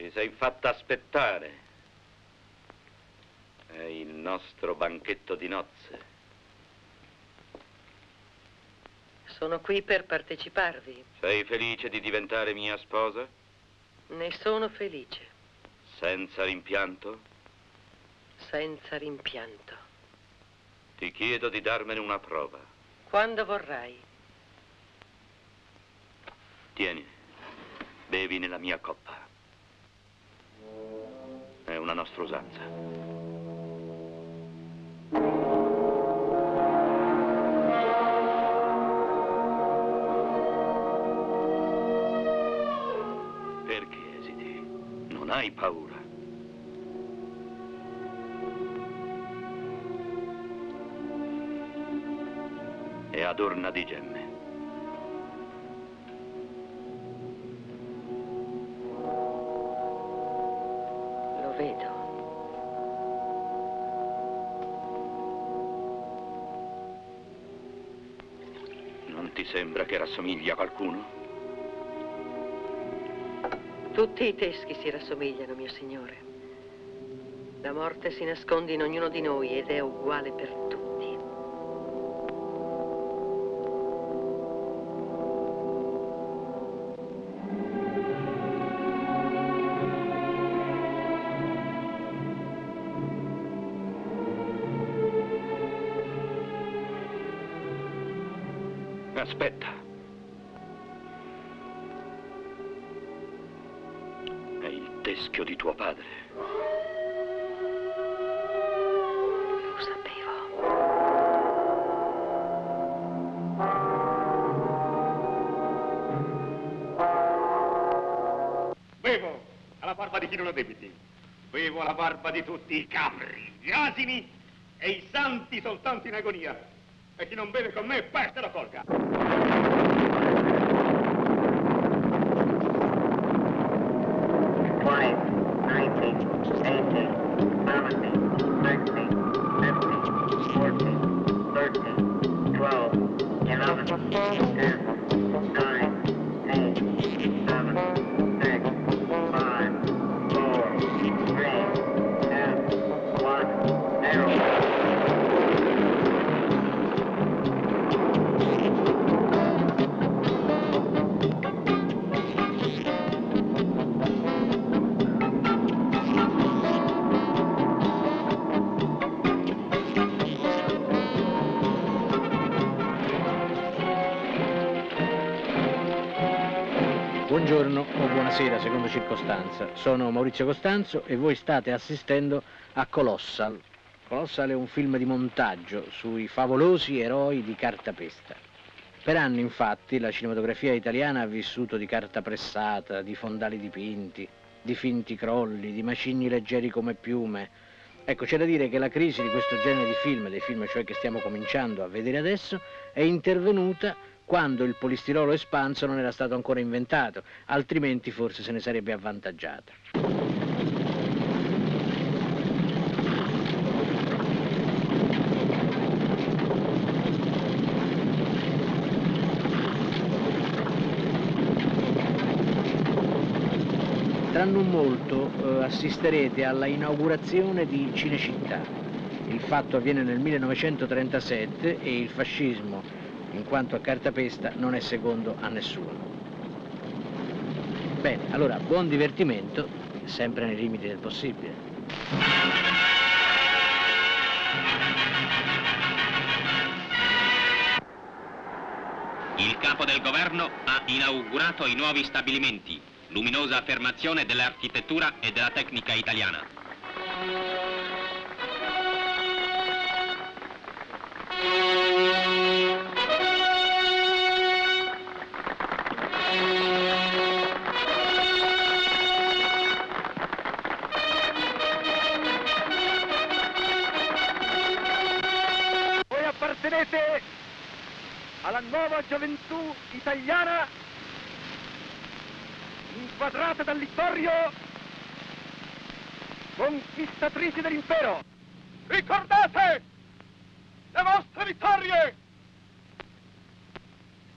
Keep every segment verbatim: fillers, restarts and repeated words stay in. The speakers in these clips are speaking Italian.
Mi sei fatta aspettare. È il nostro banchetto di nozze. Sono qui per parteciparvi. Sei felice di diventare mia sposa? Ne sono felice. Senza rimpianto? Senza rimpianto. Ti chiedo di darmene una prova. Quando vorrai. Tieni, bevi nella mia coppa. È una nostra usanza. Perché esiti? Non hai paura. È adorna di gemme. Lo vedo. Non ti sembra che rassomiglia a qualcuno? Tutti i teschi si rassomigliano, mio signore. La morte si nasconde in ognuno di noi ed è uguale per tutti. Aspetta. È il teschio di tuo padre. Lo sapevo. Bevo alla barba di chi non ha debiti. Bevo alla barba di tutti i capri, gli asini e i santi soltanto in agonia. E chi non beve con me, peste la colga. Buongiorno o buonasera, secondo circostanza. Sono Maurizio Costanzo e voi state assistendo a Colossal. Colossal è un film di montaggio sui favolosi eroi di cartapesta. Per anni, infatti, la cinematografia italiana ha vissuto di carta pressata, di fondali dipinti, di finti crolli, di macigni leggeri come piume. Ecco, c'è da dire che la crisi di questo genere di film, dei film cioè che stiamo cominciando a vedere adesso, è intervenuta quando il polistirolo espanso non era stato ancora inventato, altrimenti forse se ne sarebbe avvantaggiata. Tra non molto eh, assisterete alla inaugurazione di Cinecittà. Il fatto avviene nel millenovecentotrentasette e il fascismo, in quanto a cartapesta, non è secondo a nessuno. Bene, allora buon divertimento, sempre nei limiti del possibile. Il capo del governo ha inaugurato i nuovi stabilimenti, luminosa affermazione dell'architettura e della tecnica italiana. Voi appartenete alla nuova gioventù italiana inquadrata dal Littorio, conquistatrici dell'impero. Ricordate le vostre vittorie!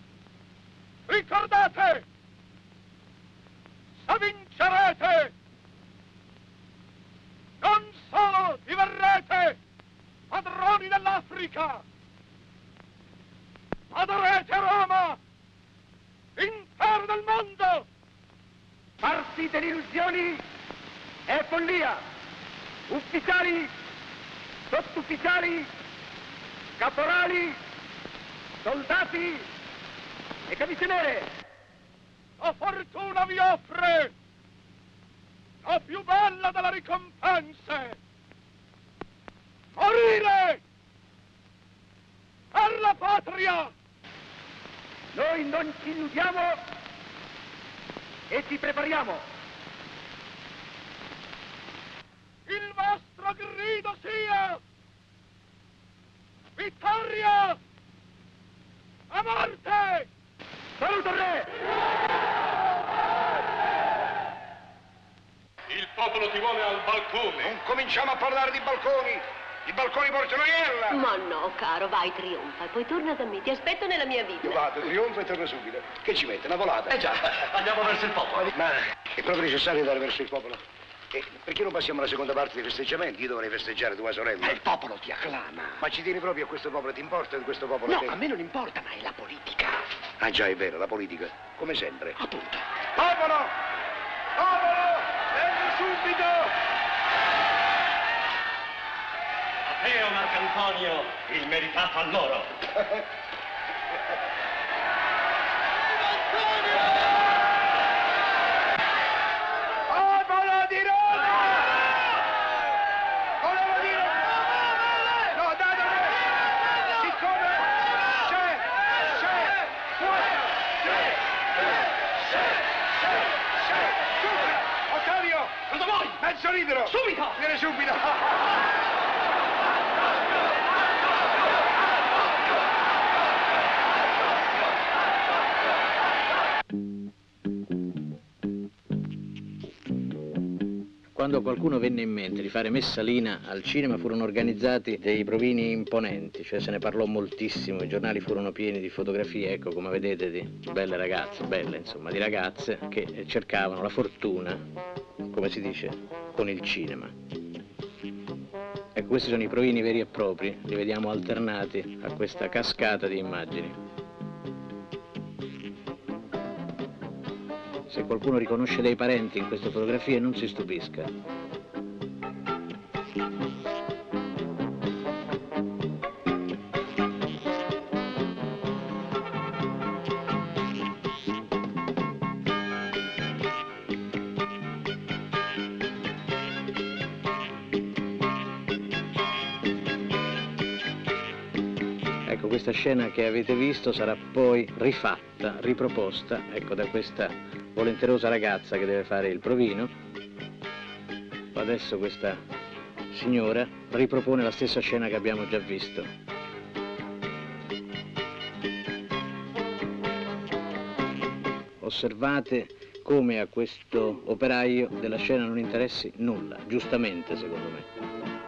Ricordate! Se vincerete Africa. Adorate Roma, impero del mondo. Partite di illusioni e follia. Ufficiali, sottufficiali, caporali, soldati e camicie nere. La fortuna vi offre la più bella delle ricompense. Morire per la patria. Noi non ci illudiamo e ci prepariamo. Il vostro grido sia vittoria a morte! Saluto il re! Il popolo ti vuole al balcone. Non cominciamo a parlare di balconi. I balconi portano iella. Ma no, caro, vai, trionfa, e poi torna da me. Ti aspetto nella mia vita. Io vado, trionfa e torno subito. Che ci mette? Una volata? Eh già, andiamo verso il popolo. Ma è proprio necessario andare verso il popolo? E perché non passiamo alla seconda parte dei festeggiamenti? Io dovrei festeggiare tua sorella. Ma il popolo ti acclama. Ma ci tieni proprio a questo popolo? Ti importa di questo popolo? No, te? a me non importa, ma è la politica. Ah già, è vero, la politica. Come sempre. Appunto. Popolo! Popolo! Vengo subito! A te, Marcantonio, il meritato a loro. Popolo di Roma! Volevo dire... No, dai, dai, dai! Siccome c'è, c'è, c'è, c'è, c'è, c'è, subito! Ottavio! Cosa vuoi? Mezzo litro! Subito! Viene subito! Quando qualcuno venne in mente di fare Messalina al cinema furono organizzati dei provini imponenti, cioè se ne parlò moltissimo, i giornali furono pieni di fotografie, ecco come vedete, di belle ragazze, belle insomma, di ragazze che cercavano la fortuna, come si dice, con il cinema. Ecco, questi sono i provini veri e propri, li vediamo alternati a questa cascata di immagini. Se qualcuno riconosce dei parenti in queste fotografie non si stupisca. Ecco, questa scena che avete visto sarà poi rifatta, riproposta, ecco, da questa volenterosa ragazza che deve fare il provino. Adesso questa signora ripropone la stessa scena che abbiamo già visto. Osservate come a questo operaio della scena non interessi nulla, giustamente secondo me.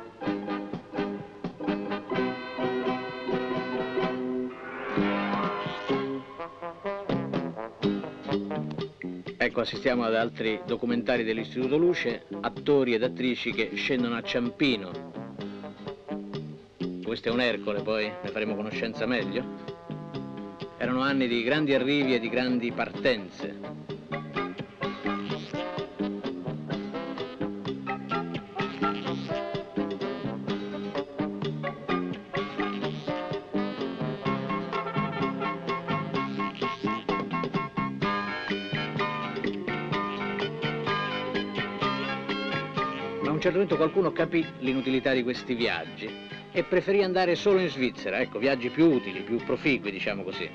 Ecco, assistiamo ad altri documentari dell'Istituto Luce, attori ed attrici che scendono a Ciampino. Questo è un Ercole, poi ne faremo conoscenza meglio. Erano anni di grandi arrivi e di grandi partenze. A un certo punto qualcuno capì l'inutilità di questi viaggi e preferì andare solo in Svizzera, ecco, viaggi più utili, più proficui, diciamo così.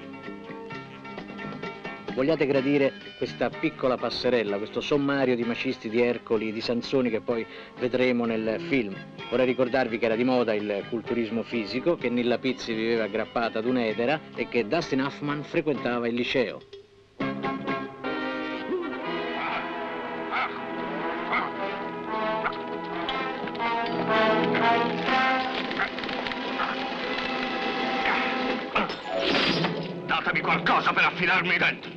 Vogliate gradire questa piccola passerella, questo sommario di macisti, di Ercoli, di Sansoni che poi vedremo nel film. Vorrei ricordarvi che era di moda il culturismo fisico, che Nilla Pizzi viveva aggrappata ad un'edera e che Dustin Hoffman frequentava il liceo. Datemi qualcosa per affilarmi i denti.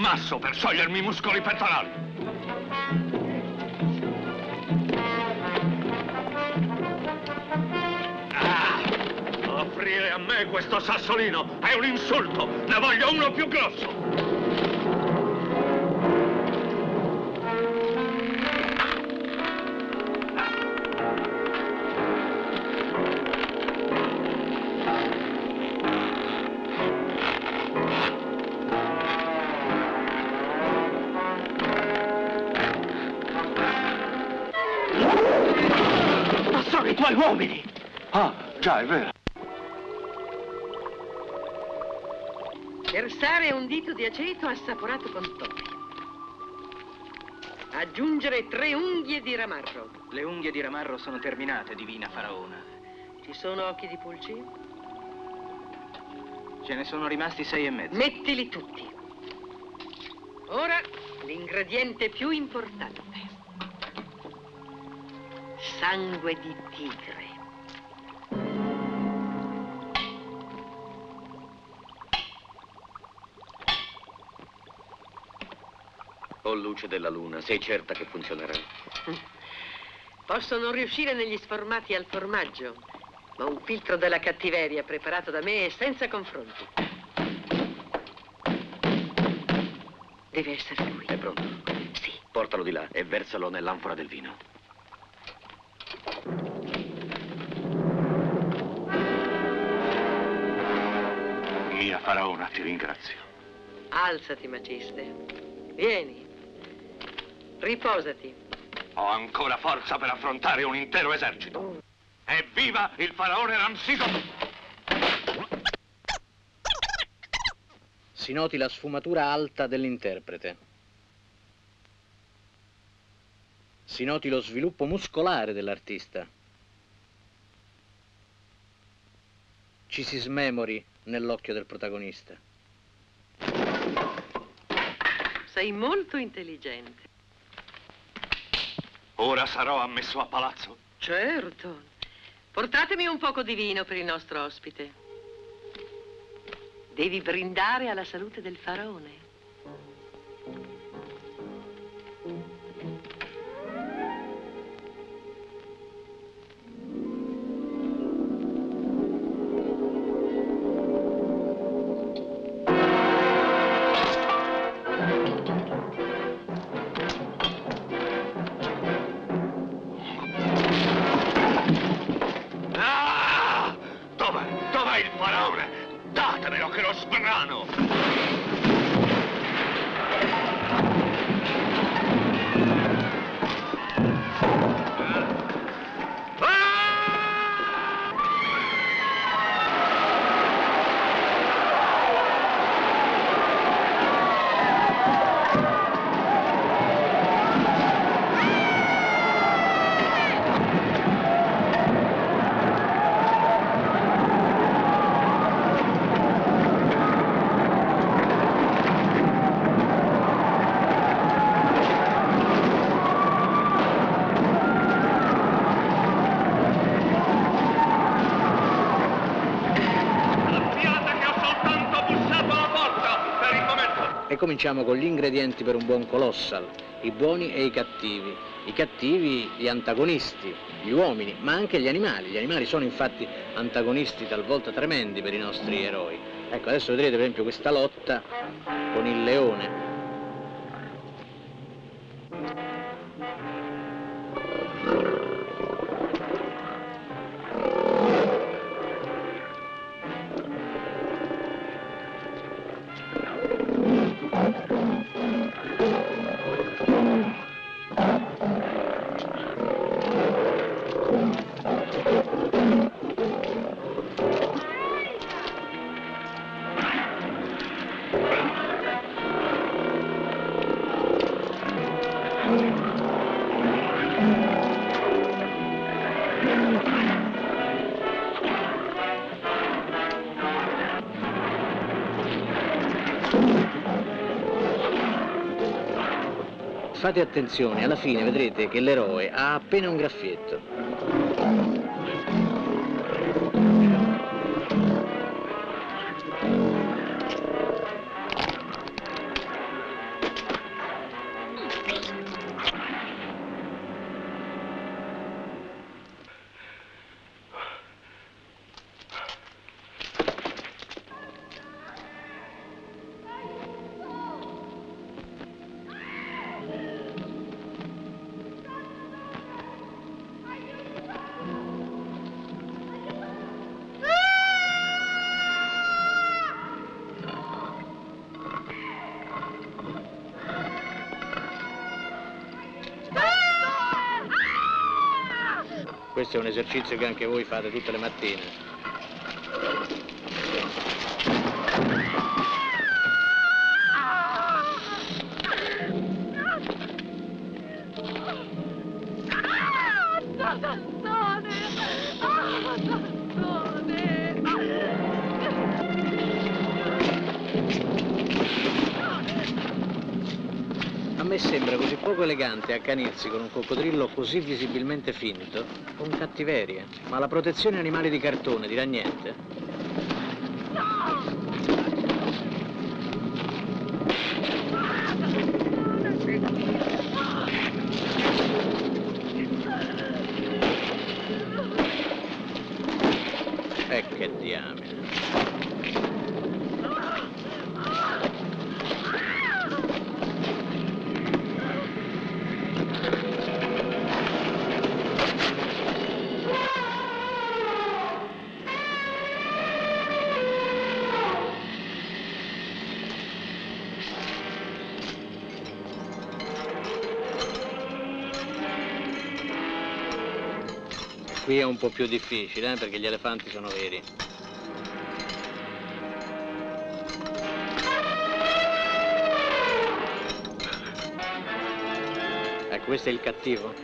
sasso per sciogliermi i muscoli pettorali. Ah, offrire a me questo sassolino è un insulto. Ne voglio uno più grosso. I tuoi uomini! Ah, già, è vero. Versare un dito di aceto assaporato con topi. Aggiungere tre unghie di ramarro. Le unghie di ramarro sono terminate, divina faraona. Ci sono occhi di pulcino? Ce ne sono rimasti sei e mezzo. Mettili tutti. Ora l'ingrediente più importante. Sangue di tigre. Oh, luce della luna, sei certa che funzionerà? Posso non riuscire negli sformati al formaggio, ma un filtro della cattiveria preparato da me è senza confronti. Deve essere lui. È pronto? Sì. Portalo di là e versalo nell'anfora del vino. Mia faraona, ti ringrazio. Alzati, Maciste. Vieni. Riposati. Ho ancora forza per affrontare un intero esercito. Evviva il faraone Ramsiso! Si noti la sfumatura alta dell'interprete. Si noti lo sviluppo muscolare dell'artista. Ci si smemori nell'occhio del protagonista. Sei molto intelligente. Ora sarò ammesso a palazzo? Certo. Portatemi un poco di vino per il nostro ospite. Devi brindare alla salute del faraone. Cominciamo con gli ingredienti per un buon colossal, i buoni e i cattivi. I cattivi, gli antagonisti, gli uomini, ma anche gli animali. Gli animali sono infatti antagonisti talvolta tremendi per i nostri eroi. Ecco, adesso vedrete per esempio questa lotta con il leone. Fate attenzione, alla fine vedrete che l'eroe ha appena un graffietto. questo è un esercizio che anche voi fate tutte le mattine. A me sembra così poco elegante accanirsi con un coccodrillo così visibilmente finto, con cattiveria. Ma la protezione animali di cartone dirà niente? E che diamine. Qui è un po' più difficile, eh, perché gli elefanti sono veri. Ecco, questo è il cattivo.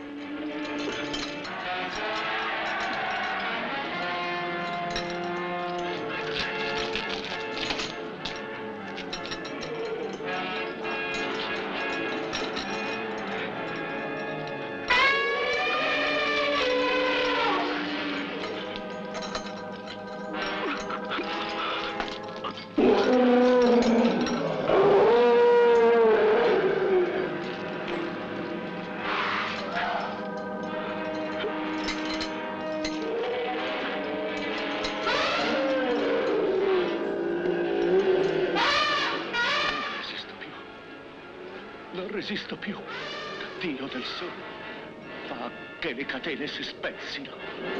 Non resisto più. Dio del sole, fa che le catene si spezzino.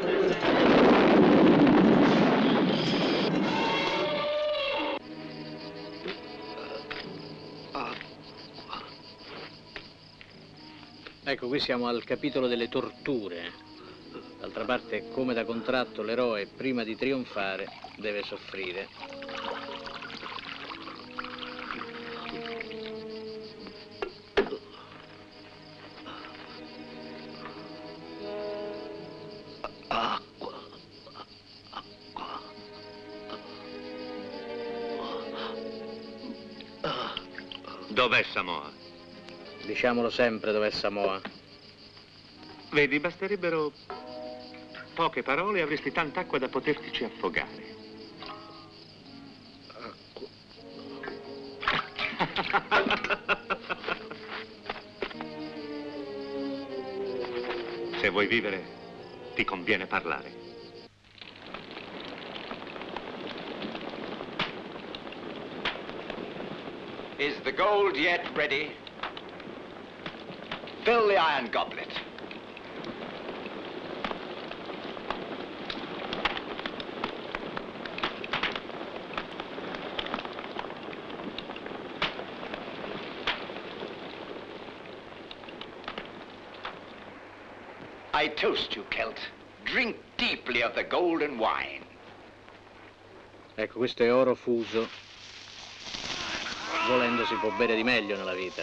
Ecco, qui siamo al capitolo delle torture. D'altra parte, come da contratto, l'eroe, prima di trionfare, deve soffrire. Dov'è Samoa? Diciamolo sempre dov'è Samoa. Vedi, basterebbero poche parole e avresti tanta acqua da potertici affogare. Se vuoi vivere, ti conviene parlare. Is the gold yet ready? Fill the iron goblet. I toast you, Celt. Drink deeply of the golden wine. Ecco, questo è oro fuso. Volendo si può bere di meglio nella vita.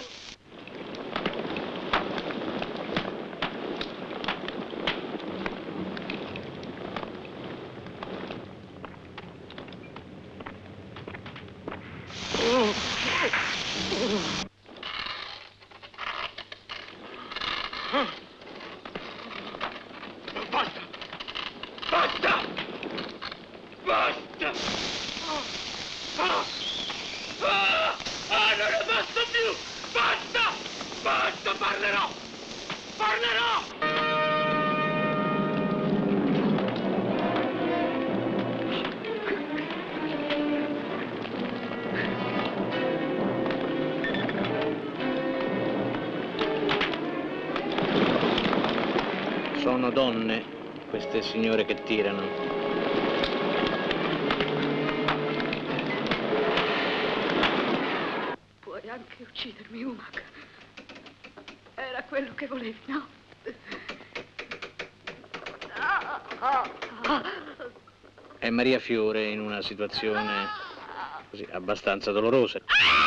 Basta! Basta! Basta! Ah! Ah! Ah, non ne basta più! Basta! Basta, parlerò! Parlerò! Sono donne, queste signore che tirano. Anche uccidermi, Umag. Era quello che volevi, no? Ah! È Maria Fiore in una situazione così abbastanza dolorosa.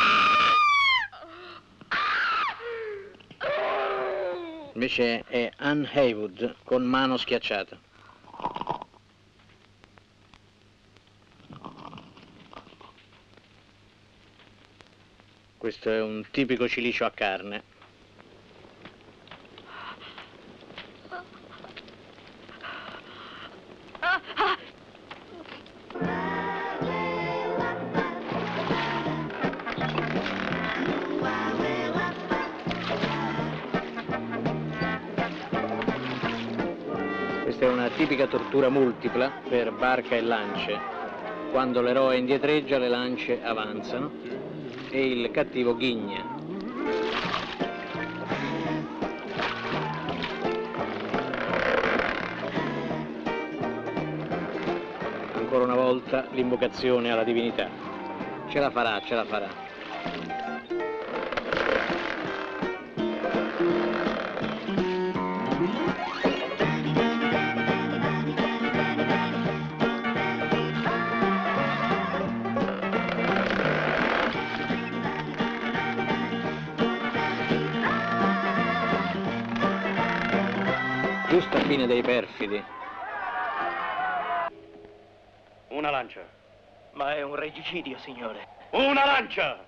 Invece è Anne Haywood con Mano schiacciata. Questo è un tipico cilicio a carne. Questa è una tipica tortura multipla per barca e lance. Quando l'eroe indietreggia, le lance avanzano e il cattivo ghigna. Ancora una volta l'invocazione alla divinità. Ce la farà, ce la farà. Giusta fine dei perfidi. Una lancia. Ma è un regicidio, signore. Una lancia!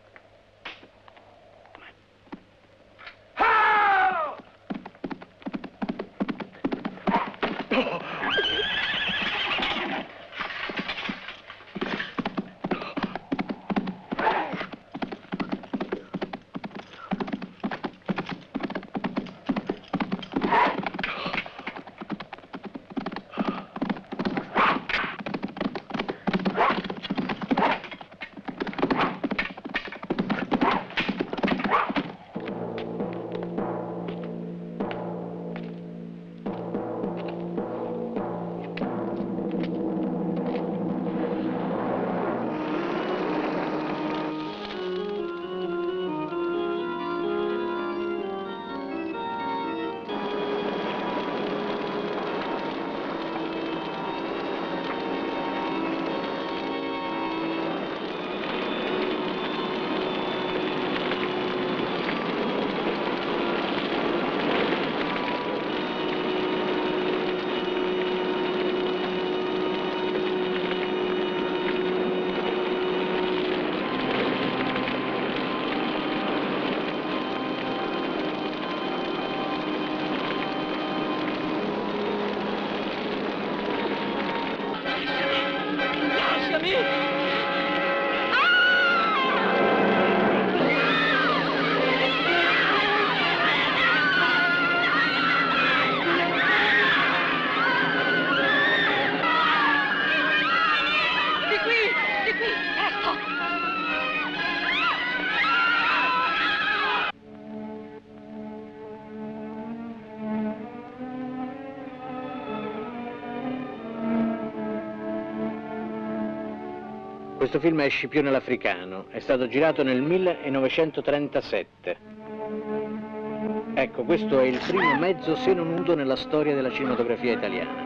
Questo film è Scipione l'Africano, è stato girato nel millenovecentotrentasette. Ecco, questo è il primo mezzo seno nudo nella storia della cinematografia italiana.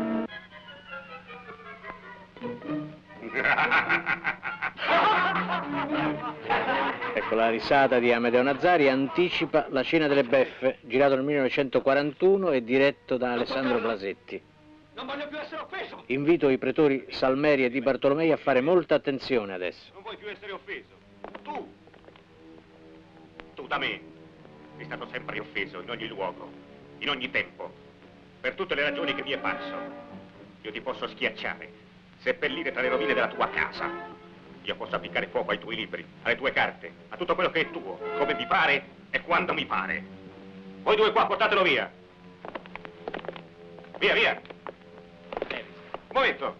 Ecco, la risata di Amedeo Nazzari anticipa La cena delle beffe, girato nel millenovecentoquarantuno e diretto da Alessandro Blasetti. Non voglio più essere offeso! Invito i pretori Salmeri e Di Bartolomei a fare molta attenzione adesso. Non vuoi più essere offeso? Tu! Tu da me sei stato sempre offeso in ogni luogo, in ogni tempo, per tutte le ragioni che mi è parso. Io ti posso schiacciare, seppellire tra le rovine della tua casa. Io posso appiccare fuoco ai tuoi libri, alle tue carte, a tutto quello che è tuo, come mi pare e quando mi pare. Voi due qua, portatelo via. Via, via. Un momento.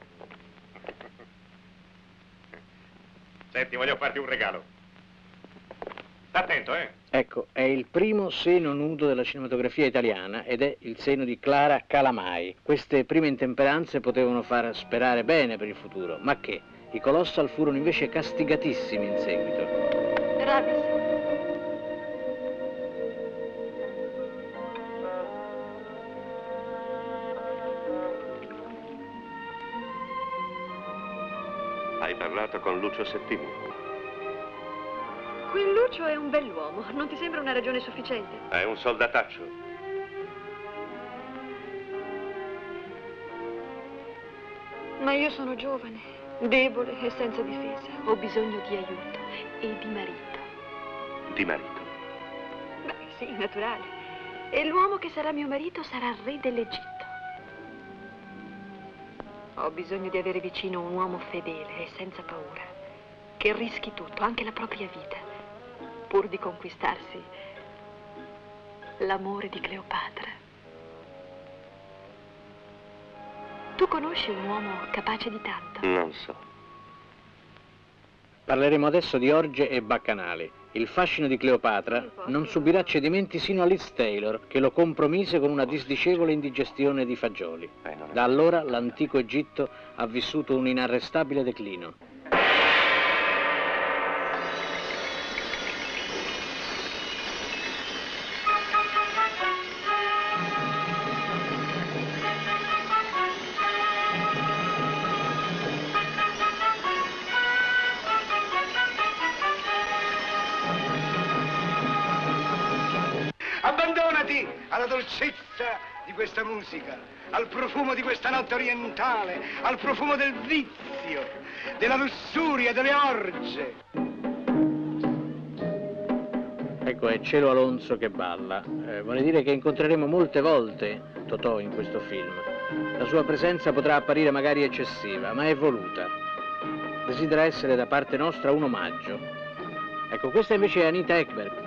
Senti, voglio farti un regalo. Sta attento, eh? Ecco, è il primo seno nudo della cinematografia italiana ed è il seno di Clara Calamai. Queste prime intemperanze potevano far sperare bene per il futuro, ma che? I Colossal furono invece castigatissimi in seguito. Ravis. Hai parlato con Lucio Settimi? Quel Lucio è un bell'uomo. Non ti sembra una ragione sufficiente? È un soldataccio. Ma io sono giovane, debole e senza difesa. Ho bisogno di aiuto e di marito. Di marito? Beh, sì, naturale. E l'uomo che sarà mio marito sarà re dell'Egitto. Ho bisogno di avere vicino un uomo fedele e senza paura, che rischi tutto, anche la propria vita, pur di conquistarsi l'amore di Cleopatra. Tu conosci un uomo capace di tanto? Non so. Parleremo adesso di orge e baccanali. Il fascino di Cleopatra non subirà cedimenti sino a Liz Taylor, che lo compromise con una disdicevole indigestione di fagioli. Da allora l'antico Egitto ha vissuto un inarrestabile declino. Abbandonati alla dolcezza di questa musica, al profumo di questa notte orientale, al profumo del vizio, della lussuria, delle orge. Ecco, è Cielo Alonso che balla. Eh, vorrei dire che incontreremo molte volte Totò in questo film. La sua presenza potrà apparire magari eccessiva, ma è voluta. Desidera essere da parte nostra un omaggio. Ecco, questa invece è Anita Ekberg.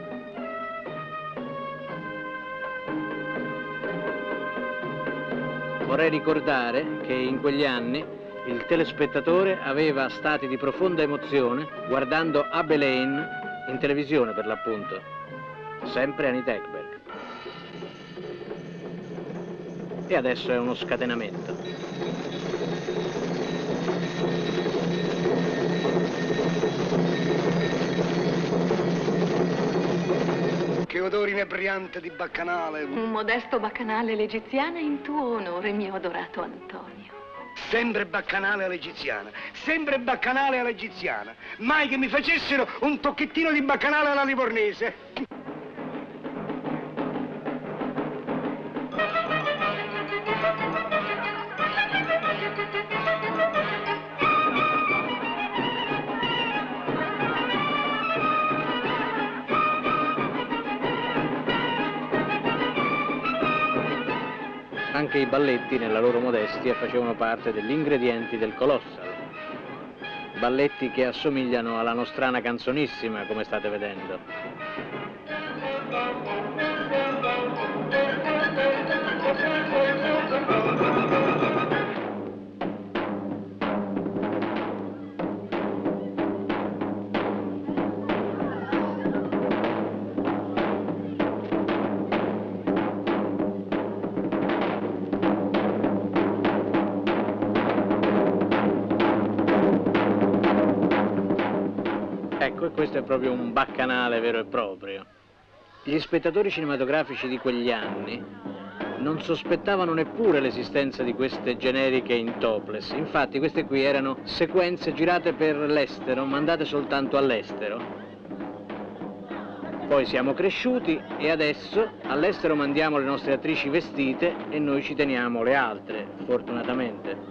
Vorrei ricordare che in quegli anni il telespettatore aveva stati di profonda emozione guardando Abbe Lane in televisione, per l'appunto. Sempre Anita Ekberg. E adesso è uno scatenamento. Che odore inebriante di baccanale. Un modesto baccanale all'egiziana in tuo onore, mio adorato Antonio. Sempre baccanale all'egiziana, sempre baccanale all'egiziana. Mai che mi facessero un tocchettino di baccanale alla livornese. Anche i balletti, nella loro modestia, facevano parte degli ingredienti del Colossal. Balletti che assomigliano alla nostrana canzonissima, come state vedendo. Ecco, e questo è proprio un baccanale vero e proprio. Gli spettatori cinematografici di quegli anni non sospettavano neppure l'esistenza di queste generiche in topless. Infatti queste qui erano sequenze girate per l'estero, mandate soltanto all'estero. Poi siamo cresciuti e adesso all'estero mandiamo le nostre attrici vestite e noi ci teniamo le altre, fortunatamente.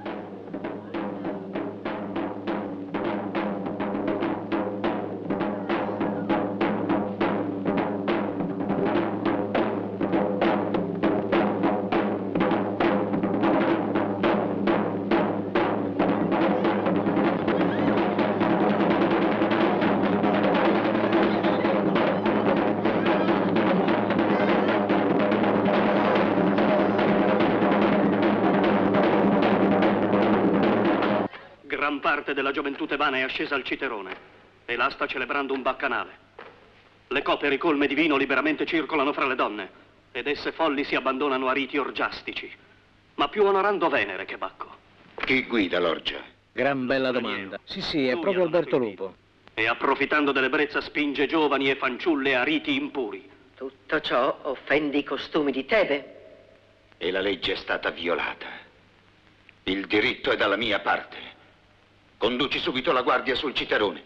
Gran parte della gioventù tebana è ascesa al Citerone e là sta celebrando un baccanale. Le coppe ricolme di vino liberamente circolano fra le donne ed esse folli si abbandonano a riti orgiastici, ma più onorando Venere che Bacco. Chi guida l'orgia? Gran bella domanda. Sì, sì, è proprio Alberto Lupo. E approfittando dell'ebbrezza spinge giovani e fanciulle a riti impuri. Tutto ciò offende i costumi di Tebe. E la legge è stata violata. Il diritto è dalla mia parte. Conduci subito la guardia sul Citerone.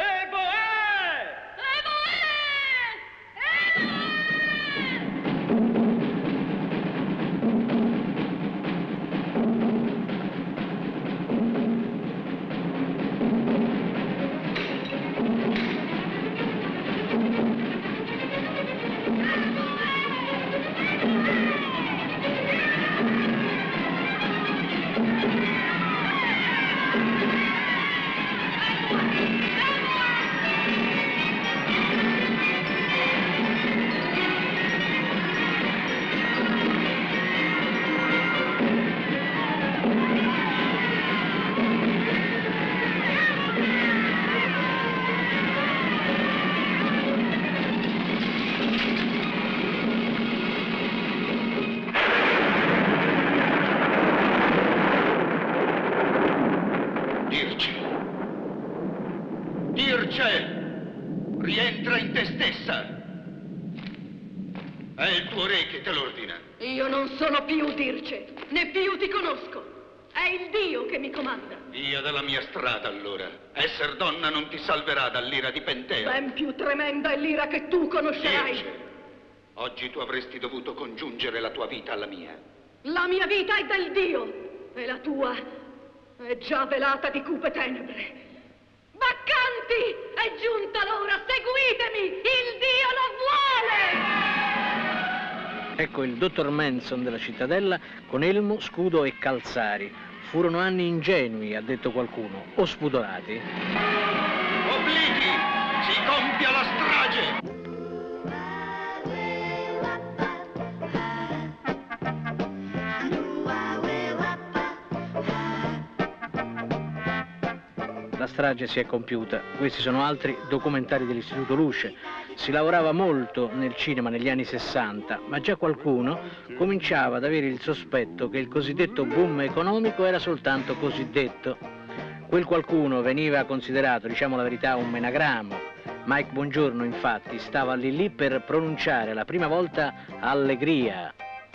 Rientra in te stessa. È il tuo re che te lo ordina. Io non sono più Dirce, né più ti conosco. È il Dio che mi comanda. Via dalla mia strada, allora. Esser donna non ti salverà dall'ira di Penteo. Ben più tremenda è l'ira che tu conoscerai. Dirce, oggi tu avresti dovuto congiungere la tua vita alla mia. La mia vita è del Dio, e la tua è già velata di cupe tenebre. Baccanti! È giunta l'ora, seguitemi! Il Dio lo vuole! Ecco il dottor Manson della cittadella con elmo, scudo e calzari. Furono anni ingenui, ha detto qualcuno, o spudorati. Obliqui! Si compia la strage! La strage si è compiuta. Questi sono altri documentari dell'Istituto Luce. Si lavorava molto nel cinema negli anni sessanta, ma già qualcuno cominciava ad avere il sospetto che il cosiddetto boom economico era soltanto cosiddetto. Quel qualcuno veniva considerato, diciamo la verità, un menagramo. Mike Bongiorno, infatti, stava lì lì per pronunciare la prima volta allegria.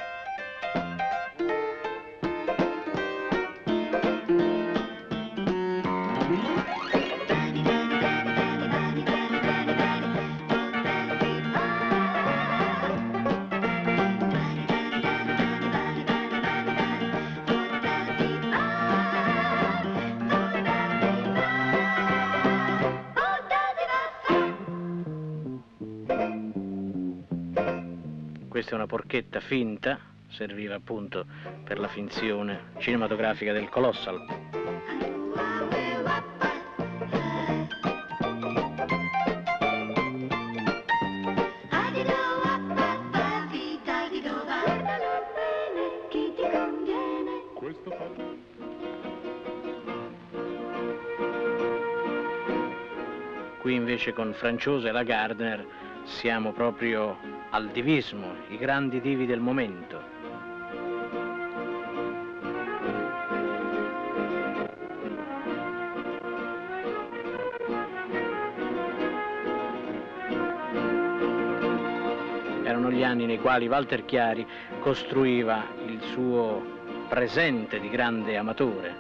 Questa è una porchetta finta, serviva appunto per la finzione cinematografica del Colossal. Qui invece con Franciosa e la Gardner siamo proprio al divismo, i grandi divi del momento. Erano gli anni nei quali Walter Chiari costruiva il suo presente di grande amatore.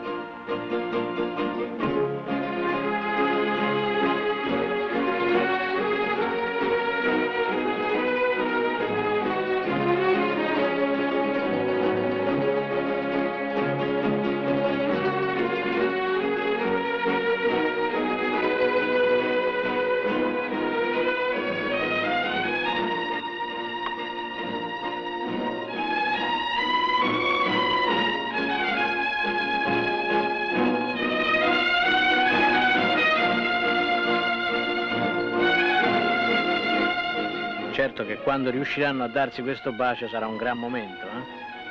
Certo che quando riusciranno a darsi questo bacio sarà un gran momento, eh?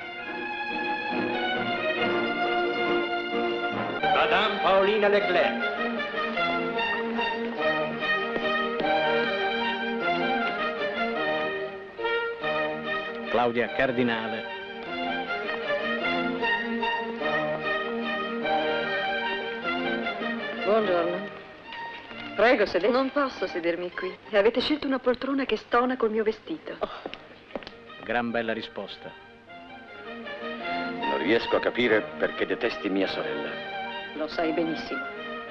Madame Paolina Leclerc. Claudia Cardinale. Buongiorno. Prego, sedete. Non posso sedermi qui. Avete scelto una poltrona che stona col mio vestito. Oh. Gran bella risposta. Non riesco a capire perché detesti mia sorella. Lo sai benissimo.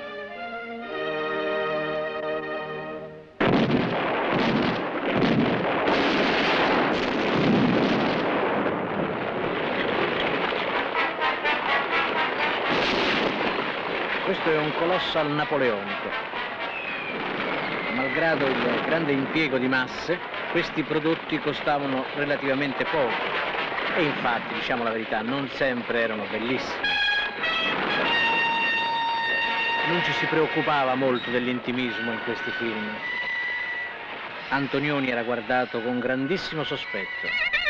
Questo è un Colossal napoleonico. Malgrado il grande impiego di masse, questi prodotti costavano relativamente poco e infatti, diciamo la verità, non sempre erano bellissimi. Non ci si preoccupava molto dell'intimismo in questi film. Antonioni era guardato con grandissimo sospetto.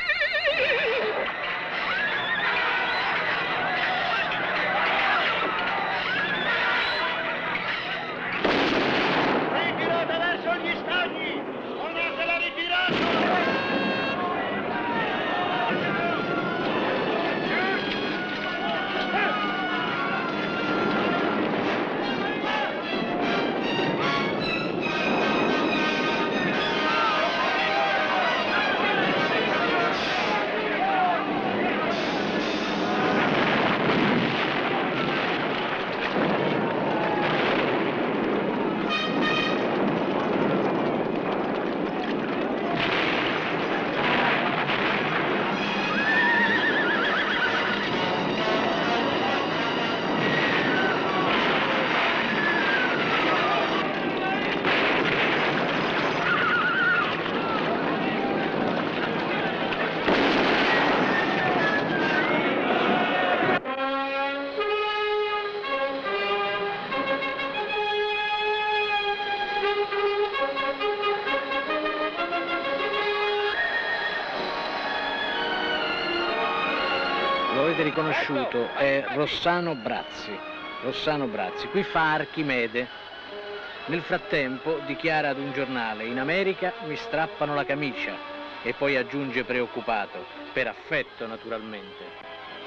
Lo avete riconosciuto, è Rossano Brazzi. Rossano Brazzi. Qui fa Archimede. Nel frattempo dichiara ad un giornale: in America mi strappano la camicia, e poi aggiunge preoccupato, per affetto naturalmente.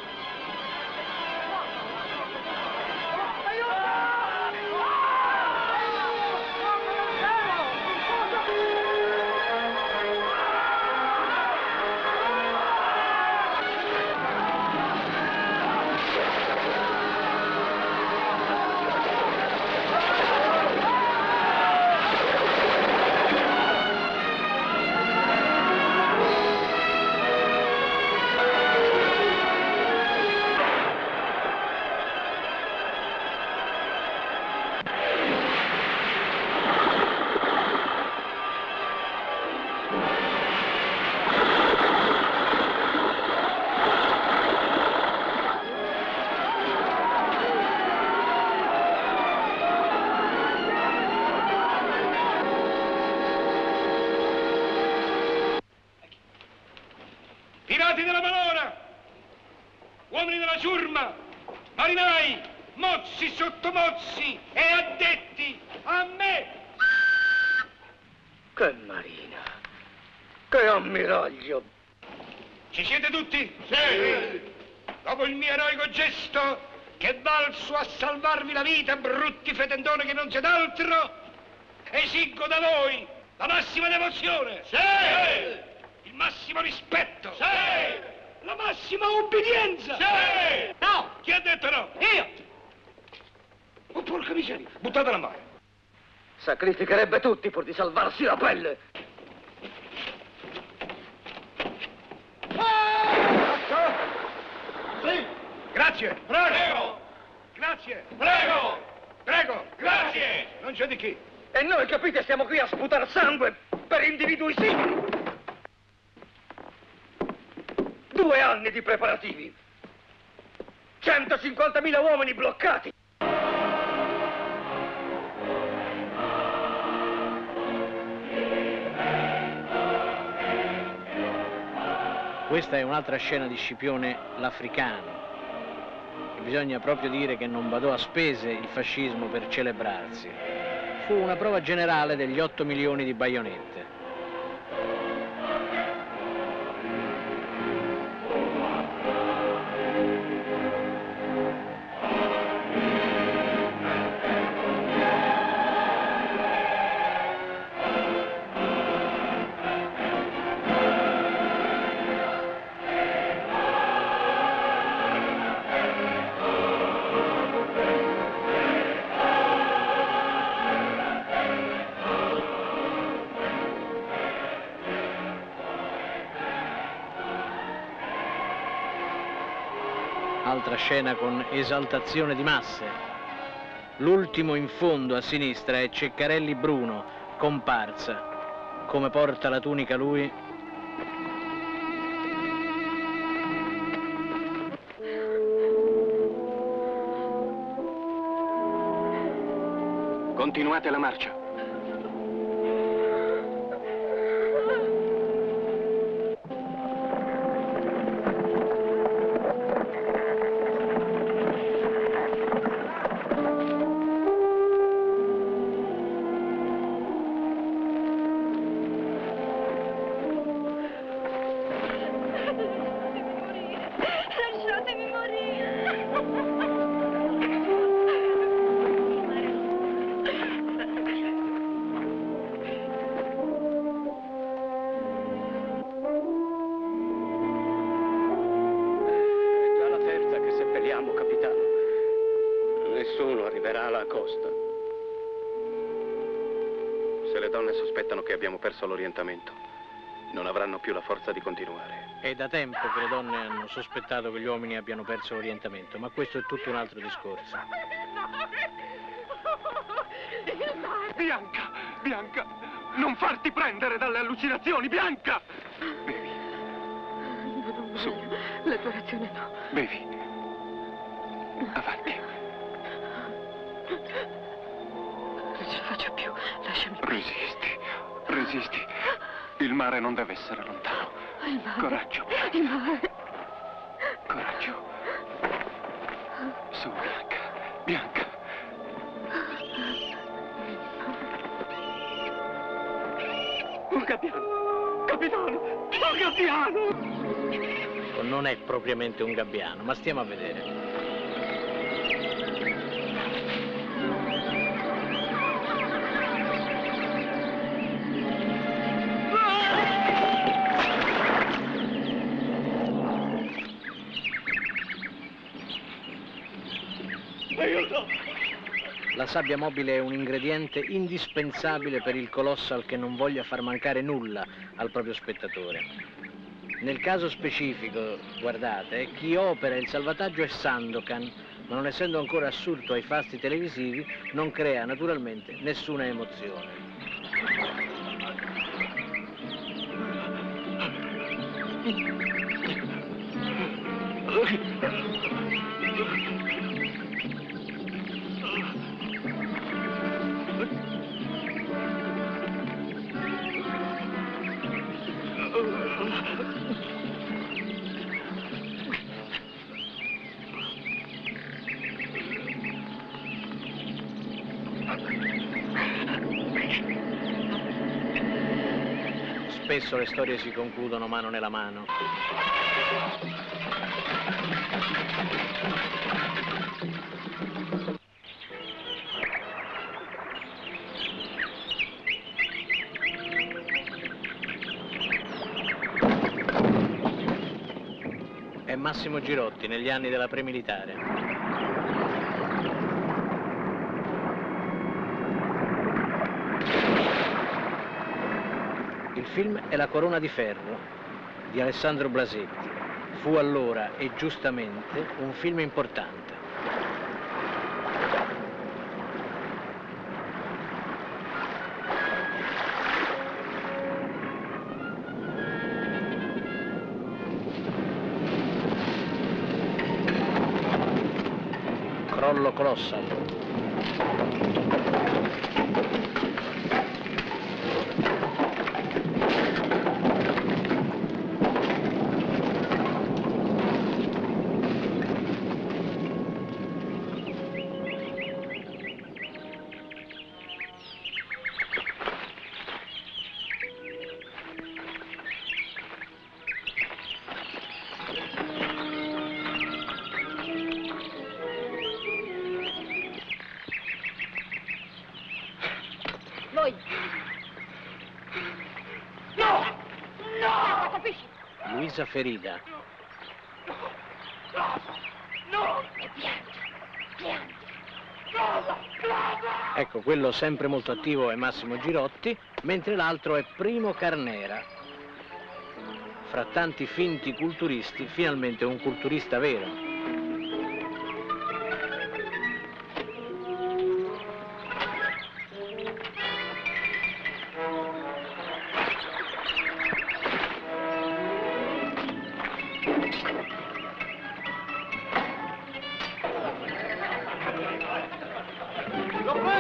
Pirati della malora, uomini della ciurma, marinai, mozzi, sottomozzi e addetti a me! Che marina, che ammiraglio! Ci siete tutti? Sì! Dopo il mio eroico gesto, che valso a salvarvi la vita, brutti fetentoni che non siete altro, esigo da voi la massima devozione! Sì! Il massimo rispetto! Sì! La massima ubbidienza! Sì! No! Chi ha detto no? Io! Oh, porca miseria! Buttatela a mare! Sacrificherebbe tutti pur di salvarsi la pelle! Ah! Sì! Grazie! Prego! Grazie! Prego! Prego! Grazie! Non c'è di chi! E noi, capite, stiamo qui a sputare sangue per individui simili! Due anni di preparativi. centocinquantamila uomini bloccati. Questa è un'altra scena di Scipione l'Africano. E bisogna proprio dire che non badò a spese il fascismo per celebrarsi. Fu una prova generale degli otto milioni di baionette. Altra scena con esaltazione di masse. L'ultimo in fondo a sinistra è Ceccarelli Bruno, comparsa. Come porta la tunica lui? Continuate la marcia. Lasciatemi morire. È già la terza che seppelliamo, capitano. Nessuno arriverà alla costa. Se le donne sospettano che abbiamo perso l'orientamento, non avranno più la forza di continuare. È da tempo che le donne hanno sospettato che gli uomini abbiano perso l'orientamento, ma questo è tutto un altro discorso. Bianca, Bianca, non farti prendere dalle allucinazioni, Bianca! Bevi. Su. La tua razione no. Bevi. Avanti. Non ce la faccio più, lasciami. Resisti, resisti. Il mare non deve essere lontano. Il mare. Coraggio. Il mare. Coraggio. Su, Bianca. Bianca. Un gabbiano. Capitano. Un gabbiano. Non è propriamente un gabbiano, ma stiamo a vedere. La sabbia mobile è un ingrediente indispensabile per il colossal che non voglia far mancare nulla al proprio spettatore. Nel caso specifico, guardate, chi opera il salvataggio è Sandokan, ma non essendo ancora assurto ai fasti televisivi, non crea naturalmente nessuna emozione. Spesso le storie si concludono mano nella mano. È Massimo Girotti negli anni della premilitare. Il film è La corona di ferro di Alessandro Blasetti. Fu allora, e giustamente, un film importante. Crollo colossal. Voi. No! No! Capisci? Luisa Ferida. No! E piangi, piangi. Ecco, quello sempre molto attivo è Massimo Girotti, mentre l'altro è Primo Carnera. Fra tanti finti culturisti, finalmente un culturista vero.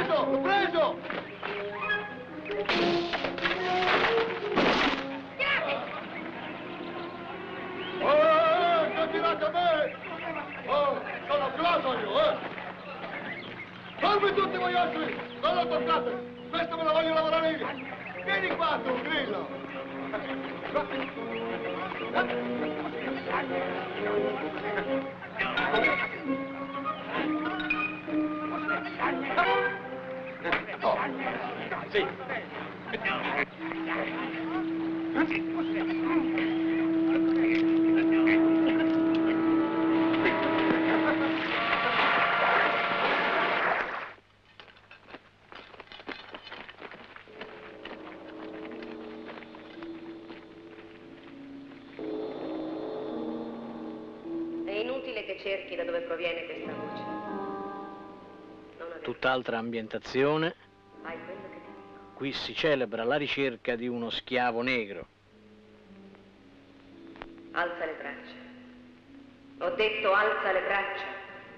preso, l'ho preso! Oh, non tirate a me! Oh, sono clauso io, eh! Fermi tutti voi altri! Non lo toccate! Questo me lo voglio lavorare io! Vieni qua tu, Grillo! Oh, sì. È inutile che cerchi da dove proviene questa voce. Non aver... Tutt'altra ambientazione. Fai quello che ti dico. Qui si celebra la ricerca di uno schiavo negro. Alza le braccia. Ho detto alza le braccia.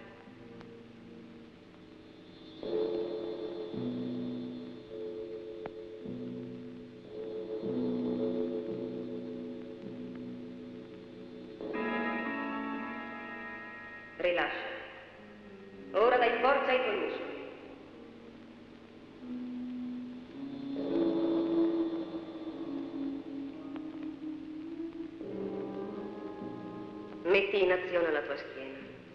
Rilascia. Ora dai forza ai tuoi muscoli. Metti in azione la tua schiena.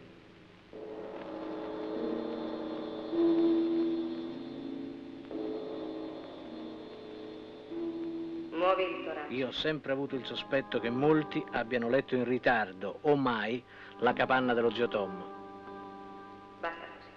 Muovi il torace. Io ho sempre avuto il sospetto che molti abbiano letto in ritardo o mai La capanna dello zio Tom. Basta così.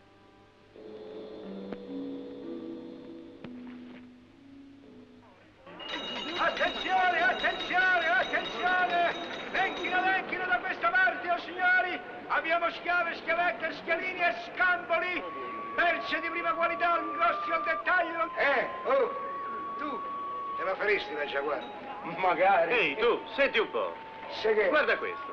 Attenzione, attenzione, attenzione! Venchino, venchino da questa parte, oh signori! Abbiamo schiave, schiavette, scalini e scamboli! Merce di prima qualità, ingrossi al dettaglio! Eh, oh, tu te la faresti la giaguara? Magari. Ehi, tu, senti un po'. Sai che? Guarda questo.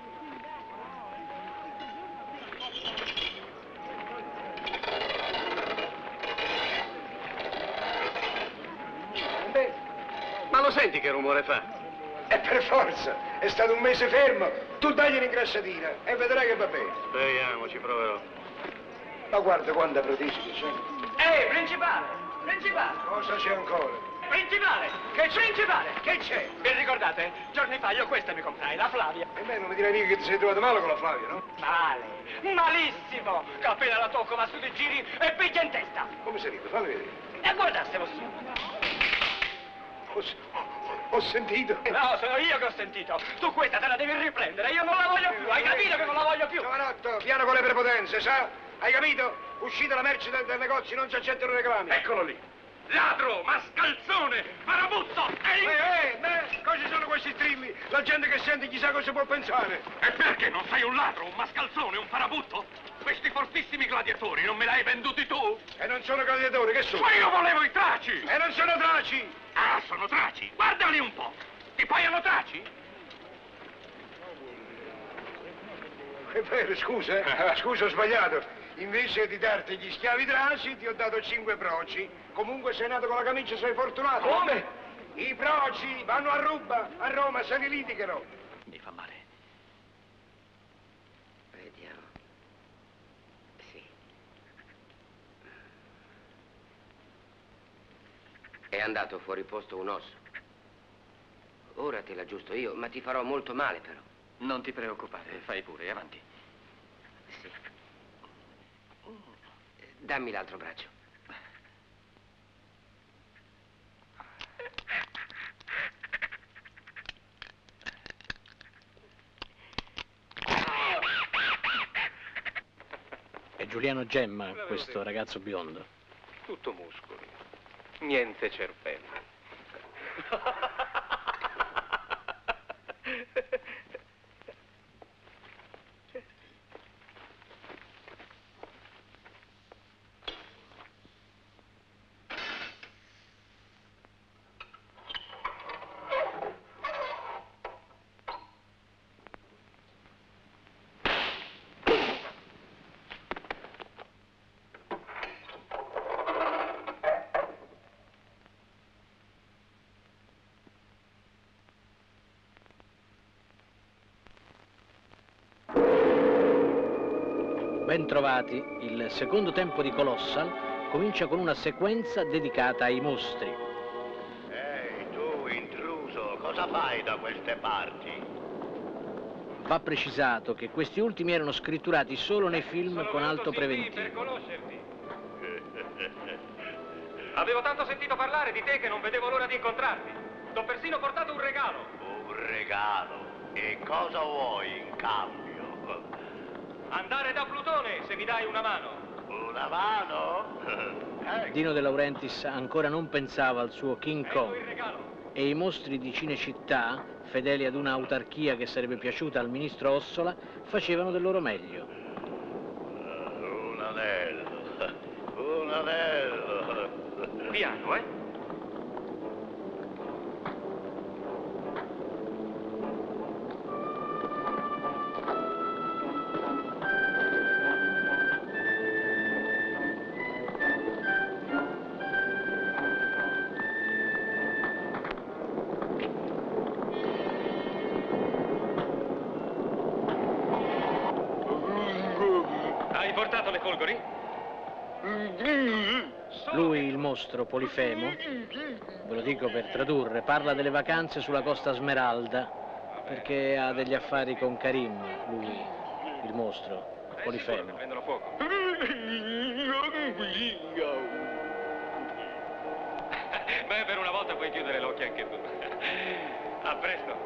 Beh, Ma lo senti che rumore fa? è per forza, è stato un mese fermo. Tu dagli un'ingrassatina e vedrai che va bene. Speriamo, ci proverò. Ma guarda quanta prodigio c'è. Ehi, principale! Principale! Cosa c'è ancora? Principale! Che c'è? Principale! Che c'è? Vi ricordate? Giorni fa io questa mi comprai, la Flavia. E beh, non mi dirai mica che ti sei trovato male con la Flavia, no? Male! Malissimo! Che appena la tocco va su di giri e piglia in testa! Come sei rito? Fammi vedere. E guardasselo su! Ho, ho sentito. No, sono io che ho sentito! Tu questa te la devi riprendere, io non la voglio più! Hai capito che non la voglio più? Giovanotto, piano con le prepotenze, sa? Hai capito? Uscite la merce dal, dal negozio, non ci accettano reclami. Eccolo lì! Ladro, mascalzone, marabutto! Ehi! Eh, eh, beh, cosa sono questi strilli? La gente che sente chissà cosa può pensare. E perché non sei un ladro, un mascalzone, un farabutto? Questi fortissimi gladiatori non me li hai venduti tu? E non sono gladiatori, che sono? Ma io volevo i traci! E non sono traci! Ah, sono traci! Guardali un po'! Ti paiono traci? È vero, scusa, eh? Scusa, ho sbagliato. Invece di darti gli schiavi traci, ti ho dato cinque proci. Comunque sei nato con la camicia, sei fortunato. Come? I proci vanno a ruba, a Roma, se ne litigano. Mi fa male. Vediamo. Sì. È andato fuori posto un osso. Ora te l'aggiusto io, ma ti farò molto male però. Non ti preoccupare, fai pure, avanti. Sì. Dammi l'altro braccio. È Giuliano Gemma, questo ragazzo biondo. Tutto muscoli, niente cervello. Bentrovati, il secondo tempo di Colossal comincia con una sequenza dedicata ai mostri. Ehi, tu intruso, cosa fai da queste parti? Va precisato che questi ultimi erano scritturati solo nei film con alto preventivo. Per conoscerti. Avevo tanto sentito parlare di te che non vedevo l'ora di incontrarti. T'ho persino portato un regalo. Un regalo? E cosa vuoi in cambio? Andare da Plutone, se mi dai una mano. Una mano? Dino De Laurentiis ancora non pensava al suo King Kong e i mostri di Cinecittà, fedeli ad una autarchia che sarebbe piaciuta al ministro Ossola, facevano del loro meglio. Un anello, un anello. Piano, eh? Hai portato le folgori? Lui, il mostro Polifemo, ve lo dico per tradurre, parla delle vacanze sulla Costa Smeralda, perché ha degli affari con Karim, lui, il mostro Polifemo. Prendono fuoco. Beh, per una volta puoi chiudere l'occhio anche tu. A presto.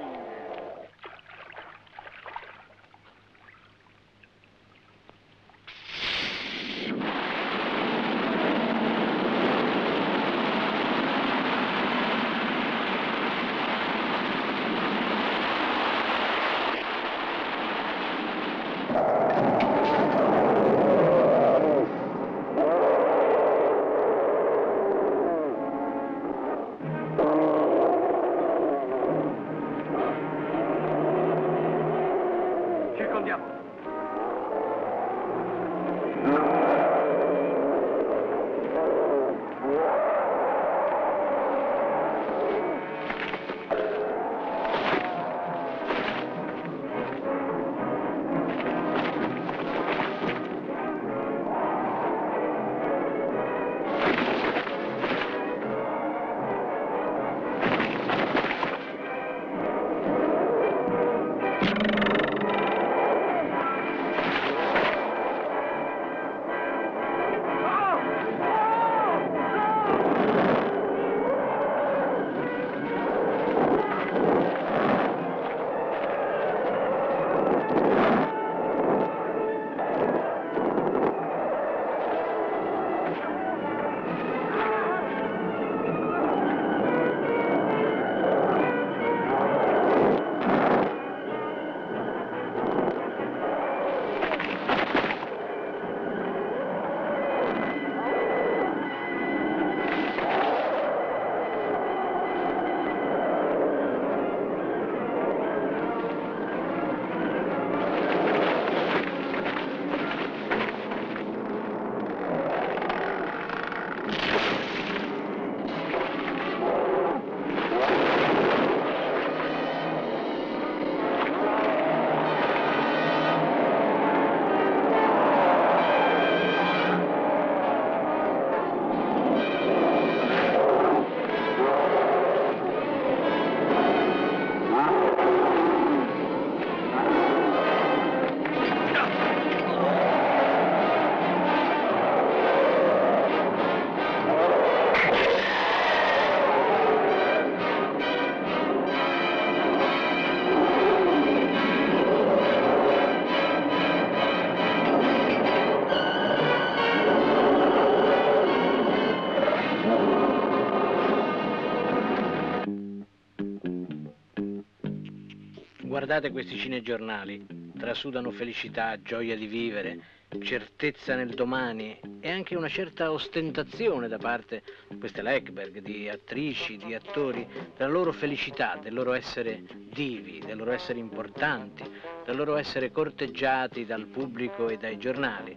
Guardate questi cinegiornali, trasudano felicità, gioia di vivere, certezza nel domani e anche una certa ostentazione da parte, questa è l'Ekberg, di attrici, di attori, della loro felicità, del loro essere divi, del loro essere importanti, del loro essere corteggiati dal pubblico e dai giornali.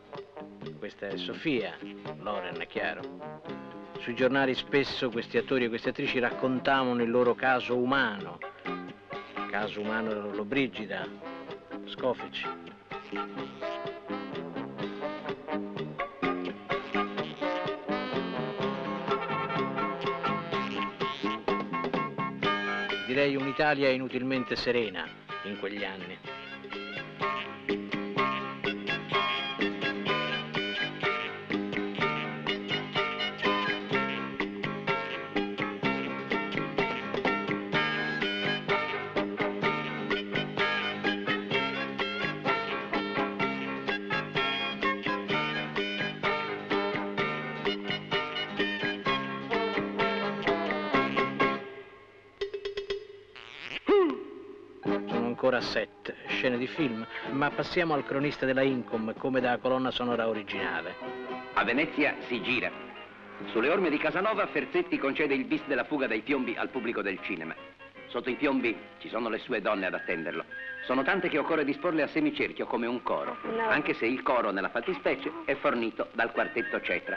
Questa è Sofia, Loren, è chiaro. Sui giornali spesso questi attori e queste attrici raccontavano il loro caso umano, il caso umano della Lollobrigida, Scofici. direi un'Italia inutilmente serena in quegli anni. Ancora sette scene di film, ma passiamo al cronista della Incom come da colonna sonora originale. A Venezia si gira. Sulle orme di Casanova Ferzetti concede il bis della fuga dai piombi al pubblico del cinema. Sotto i piombi ci sono le sue donne ad attenderlo. Sono tante che occorre disporle a semicerchio come un coro, no. Anche se il coro nella fattispecie è fornito dal quartetto Cetra.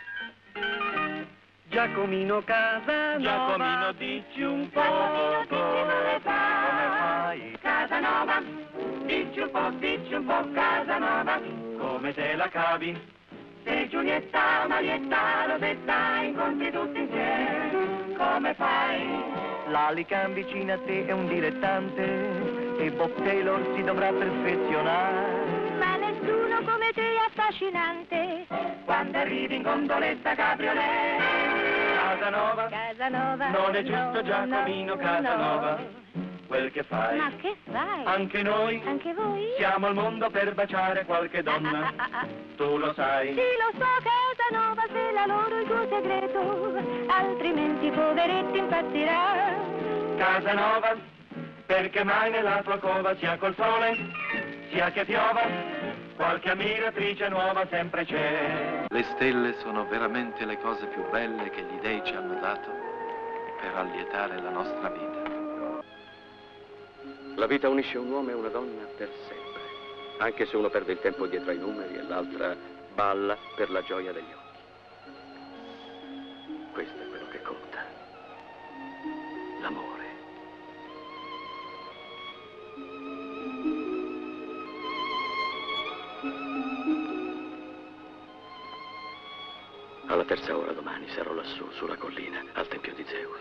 Giacomino Casanova, Giacomino dici un po', come fai? Casanova, dici un po', dici un po', Casanova, come te la cavi? Se Giulietta, Marietta, Rosetta, incontri tutti insieme, come fai? L'Alican vicino a te è un dilettante e Bob Taylor si dovrà perfezionare. Ma nessuno come te è affascinante quando arrivi in gondoletta cabriolet. Casanova, Casanova, non è giusto no, Giacomino no, Casanova, no. Quel che fai. Ma che fai? Anche noi, anche voi, siamo al mondo per baciare qualche donna. Ah, ah, ah, ah. Tu lo sai. Sì, lo so Casanova, se la loro il tuo segreto, altrimenti poveretti impazzirà. Casanova, perché mai nella tua cova sia col sole, sia che piova, qualche ammiratrice nuova sempre c'è. Le stelle sono veramente le cose più belle che gli dei ci hanno dato per allietare la nostra vita. La vita unisce un uomo e una donna per sempre, anche se uno perde il tempo dietro ai numeri e l'altra balla per la gioia degli occhi. Questo è quello che conta. L'amore. Alla terza ora domani sarò lassù, sulla collina, al tempio di Zeus.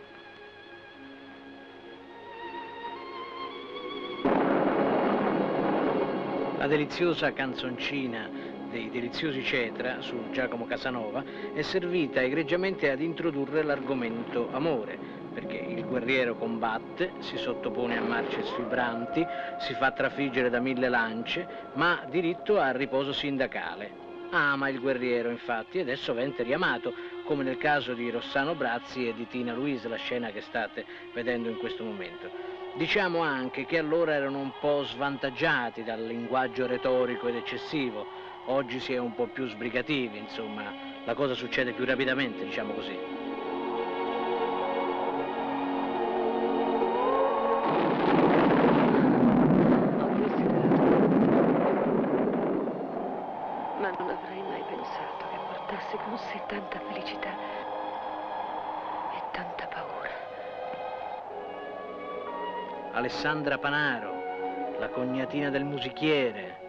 La deliziosa canzoncina dei deliziosi Cetra su Giacomo Casanova è servita egregiamente ad introdurre l'argomento amore, perché il guerriero combatte, si sottopone a marce sfibranti, si fa trafiggere da mille lance, ma ha diritto al riposo sindacale. Ama il guerriero, infatti, ed è sovente riamato, come nel caso di Rossano Brazzi e di Tina Louise, la scena che state vedendo in questo momento. Diciamo anche che allora erano un po' svantaggiati dal linguaggio retorico ed eccessivo. Oggi si è un po' più sbrigativi, insomma, la cosa succede più rapidamente, diciamo così. Ma non avrei mai pensato che portasse con sé tanta felicità e tanta paura. Alessandra Panaro, la cognatina del musichiere.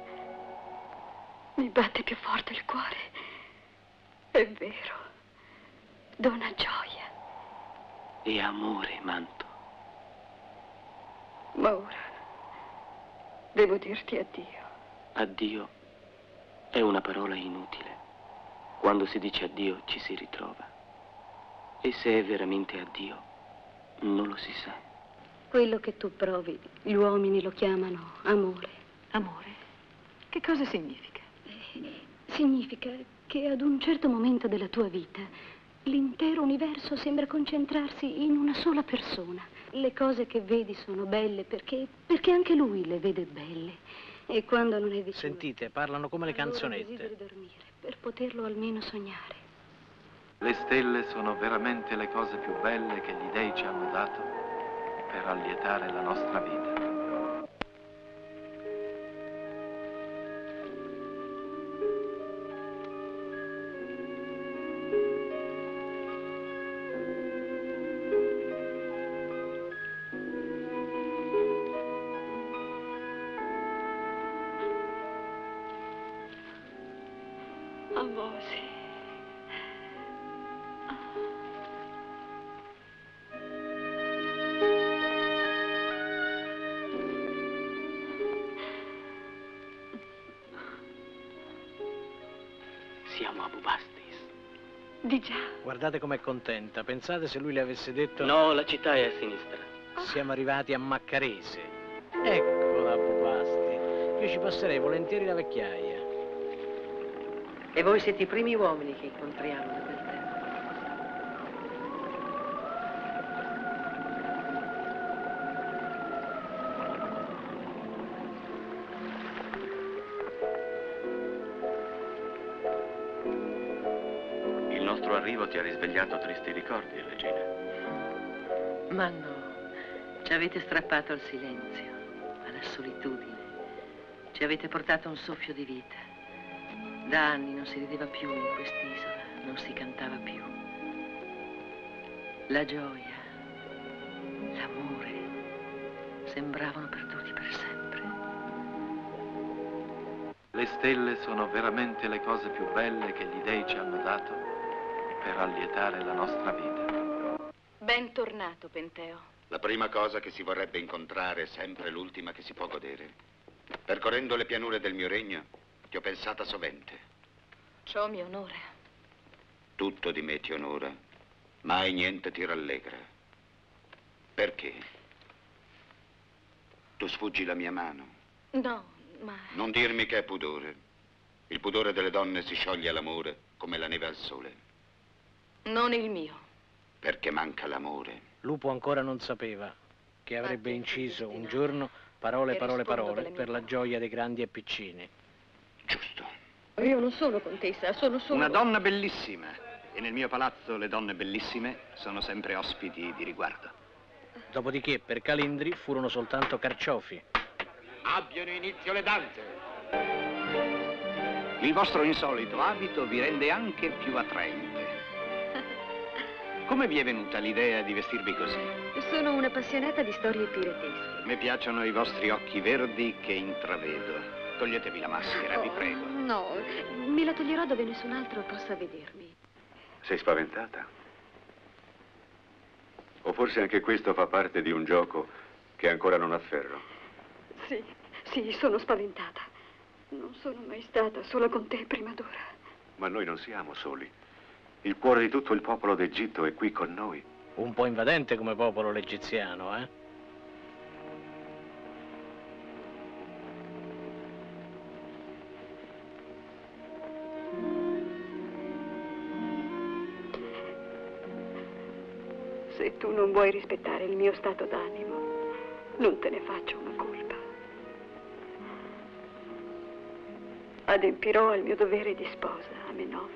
Mi batte più forte il cuore. È vero. Dona gioia. E amore, Manto. Ma ora devo dirti addio. Addio è una parola inutile. Quando si dice addio ci si ritrova. E se è veramente addio, non lo si sa. Quello che tu provi, gli uomini lo chiamano amore. Amore? Che cosa significa? Eh, significa che ad un certo momento della tua vita l'intero universo sembra concentrarsi in una sola persona. Le cose che vedi sono belle perché, perché anche lui le vede belle. E quando non è vicino... Sentite, parlano come le canzonette. Desideri dormire per poterlo almeno sognare. Le stelle sono veramente le cose più belle che gli dei ci hanno dato per allietare la nostra vita. Amosi. siamo a Bubastis. Di già. Guardate com'è contenta. Pensate se lui le avesse detto... No, la città è a sinistra. Siamo arrivati a Maccarese. Eccola, Bubasti. Io ci passerei volentieri la vecchiaia. E voi siete i primi uomini che incontriamo da quel tempo. Il nostro arrivo ti ha risvegliato tristi ricordi, regina. Ma no, ci avete strappato al silenzio, alla solitudine. Ci avete portato un soffio di vita. Da anni non si rideva più in quest'isola, non si cantava più. La gioia, l'amore sembravano perduti per sempre. Le stelle sono veramente le cose più belle che gli dei ci hanno dato per allietare la nostra vita. Bentornato, Penteo. La prima cosa che si vorrebbe incontrare è sempre l'ultima che si può godere. Percorrendo le pianure del mio regno, ti ho pensata sovente. Ciò mi onora. Tutto di me ti onora, mai niente ti rallegra. Perché? Tu sfuggi la mia mano. No, ma... Non dirmi che è pudore. Il pudore delle donne si scioglie all'amore come la neve al sole. Non il mio. Perché manca l'amore. Lupo ancora non sapeva che avrebbe inciso un giorno parole, parole, parole per la gioia dei grandi e piccini. Io non sono contessa, sono solo... Una donna bellissima. E nel mio palazzo le donne bellissime sono sempre ospiti di riguardo. Dopodiché per Calindri furono soltanto carciofi. Abbiano inizio le danze. Il vostro insolito abito vi rende anche più attraente. Come vi è venuta l'idea di vestirvi così? Sono un'appassionata di storie piratesche. Mi piacciono i vostri occhi verdi che intravedo. Toglietevi la maschera, vi prego. No, me la toglierò dove nessun altro possa vedermi. Sei spaventata? O forse anche questo fa parte di un gioco che ancora non ha ferro? Sì, sì, sono spaventata. Non sono mai stata sola con te prima d'ora. Ma noi non siamo soli. Il cuore di tutto il popolo d'Egitto è qui con noi. Un po' invadente come popolo l'egiziano, eh? Se tu non vuoi rispettare il mio stato d'animo, non te ne faccio una colpa. Adempirò al mio dovere di sposa a Menofis.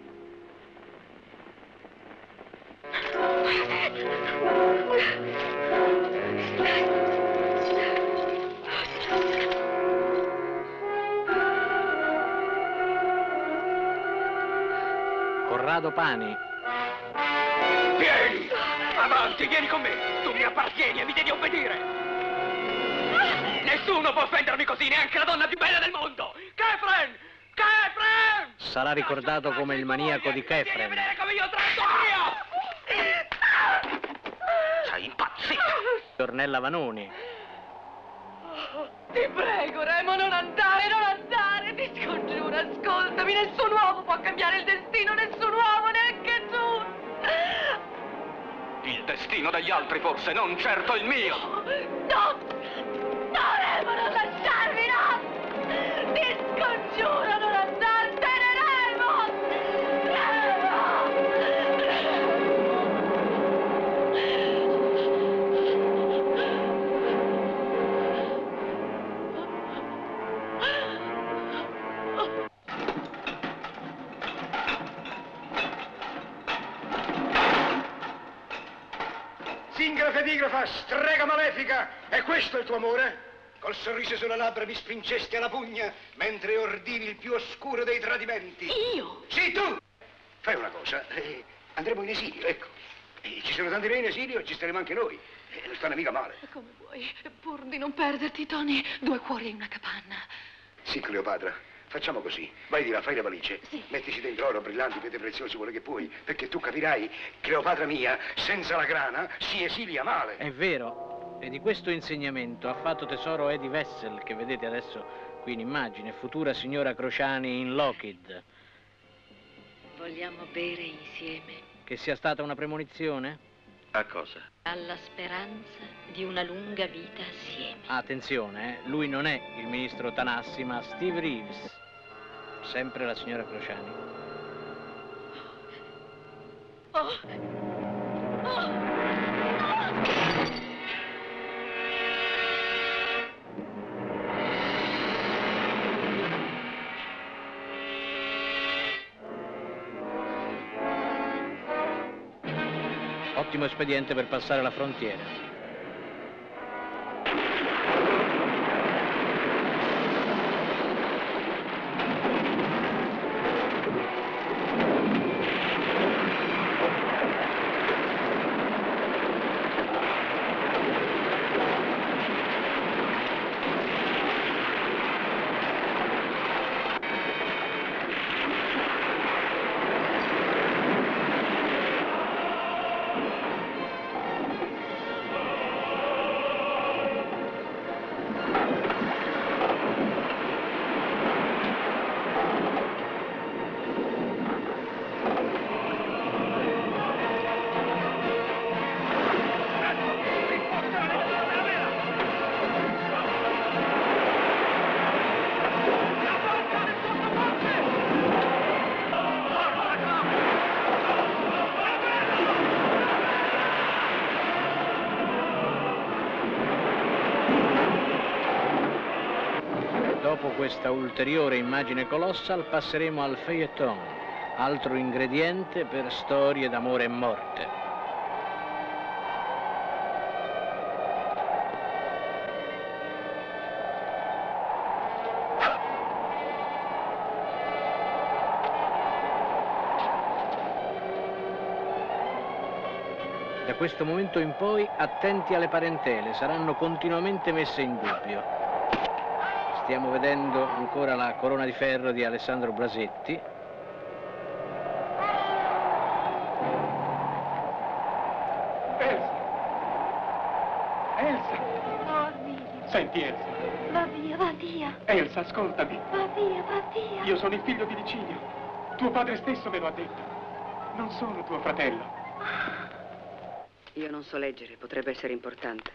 Corrado Pani. Vieni! Avanti, vieni con me! Tu mi appartieni e mi devi obbedire! Nessuno può offendermi così, neanche la donna più bella del mondo! Kefren! Kefren! Sarà ricordato come il maniaco di Vieni a Kefren. vedere come io tratto Dio! Sei impazzito! Ornella Vanoni. Ti prego, Remo, non andare, non andare! Ti scongiuro, ascoltami! Nessun uomo può cambiare il destino, nessun uomo, neanche tu! Il destino degli altri forse, non certo il mio! No! No, Remo, non lasciarmi, no! Ti scongiuro, non andartene, Remo! Singrafa digrafa, strega malefica, è questo il tuo amore? Col sorriso sulle labbra mi spingesti alla pugna mentre ordivi il più oscuro dei tradimenti. Io? Sì, tu! Fai una cosa, eh, andremo in esilio, ecco. Eh, ci sono tanti bene in esilio, ci staremo anche noi. Eh, non stanno mica male. Come vuoi, pur di non perderti, Tony, due cuori in una capanna. Sì, Cleopatra, facciamo così. Vai di là, fai le valigie. Sì. Mettici dentro oro, brillanti, pietre preziose, quello che puoi. Perché tu capirai, Cleopatra mia, senza la grana si esilia male. È vero. E di questo insegnamento ha fatto tesoro Eddie Wessel, che vedete adesso qui in immagine, futura signora Crociani in Lockheed. Vogliamo bere insieme Che sia stata una premonizione? A cosa? alla speranza di una lunga vita assieme. Attenzione, eh? Lui non è il ministro Tanassi, ma Steve Reeves. Sempre la signora Crociani. Oh. Oh. Ottimo espediente per passare la frontiera. Dopo questa ulteriore immagine colossal passeremo al feuilleton, altro ingrediente per storie d'amore e morte. Da questo momento in poi attenti alle parentele, saranno continuamente messe in dubbio. Stiamo vedendo ancora la corona di ferro di Alessandro Brasetti. Elsa! Elsa! No, Emilio. Senti, Elsa. Va via, va via. Elsa, ascoltami. Va via, va via. Io sono il figlio di Licinio. Tuo padre stesso me lo ha detto. Non sono tuo fratello. Io non so leggere, potrebbe essere importante.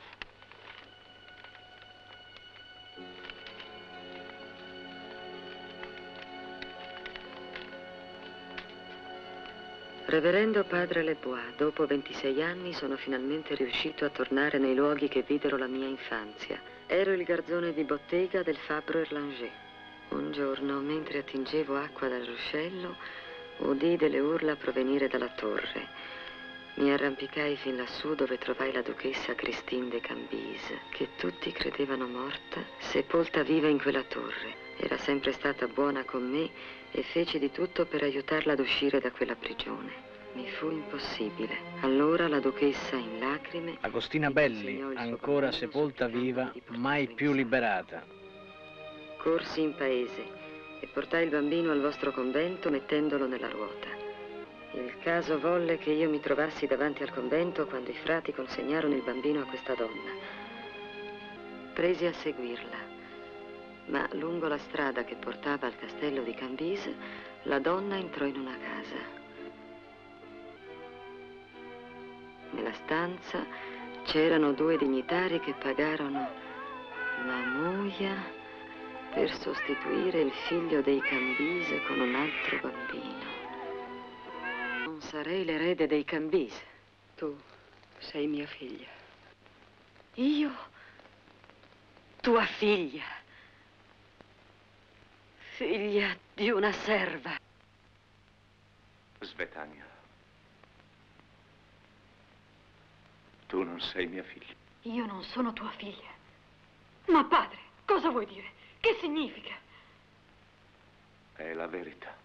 Reverendo padre Lebois, dopo ventisei anni sono finalmente riuscito a tornare nei luoghi che videro la mia infanzia. Ero il garzone di bottega del fabbro Erlanger. Un giorno, mentre attingevo acqua dal ruscello, udii delle urla provenire dalla torre. Mi arrampicai fin lassù dove trovai la duchessa Christine de Cambise, che tutti credevano morta, sepolta viva in quella torre. Era sempre stata buona con me e feci di tutto per aiutarla ad uscire da quella prigione. Mi fu impossibile. Allora la duchessa, in lacrime... Agostina Belli, ancora sepolta viva, mai più liberata. Corsi in paese e portai il bambino al vostro convento mettendolo nella ruota. Il caso volle che io mi trovassi davanti al convento quando i frati consegnarono il bambino a questa donna. Presi a seguirla, ma lungo la strada che portava al castello di Cambise, la donna entrò in una casa. Nella stanza c'erano due dignitari che pagarono la moglie per sostituire il figlio dei Cambise con un altro bambino. Non sarei l'erede dei Cambise. Tu sei mia figlia. Io? Tua figlia? Figlia di una serva. Svetania. Tu non sei mia figlia. Io non sono tua figlia. Ma padre, cosa vuoi dire? Che significa? È la verità.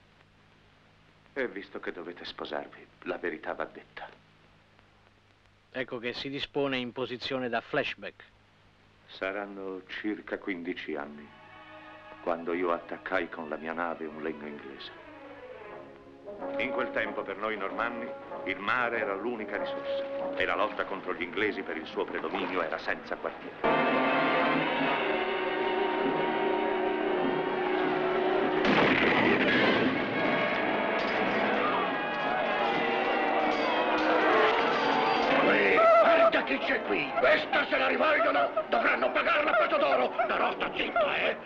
E visto che dovete sposarvi, la verità va detta. Ecco che si dispone in posizione da flashback. Saranno circa quindici anni, quando io attaccai con la mia nave un legno inglese. In quel tempo per noi normanni il mare era l'unica risorsa e la lotta contro gli inglesi per il suo predominio era senza quartiere. chi c'è qui. Questa se la rivogliono dovranno pagarla a petto d'oro. Però sta zitta, eh.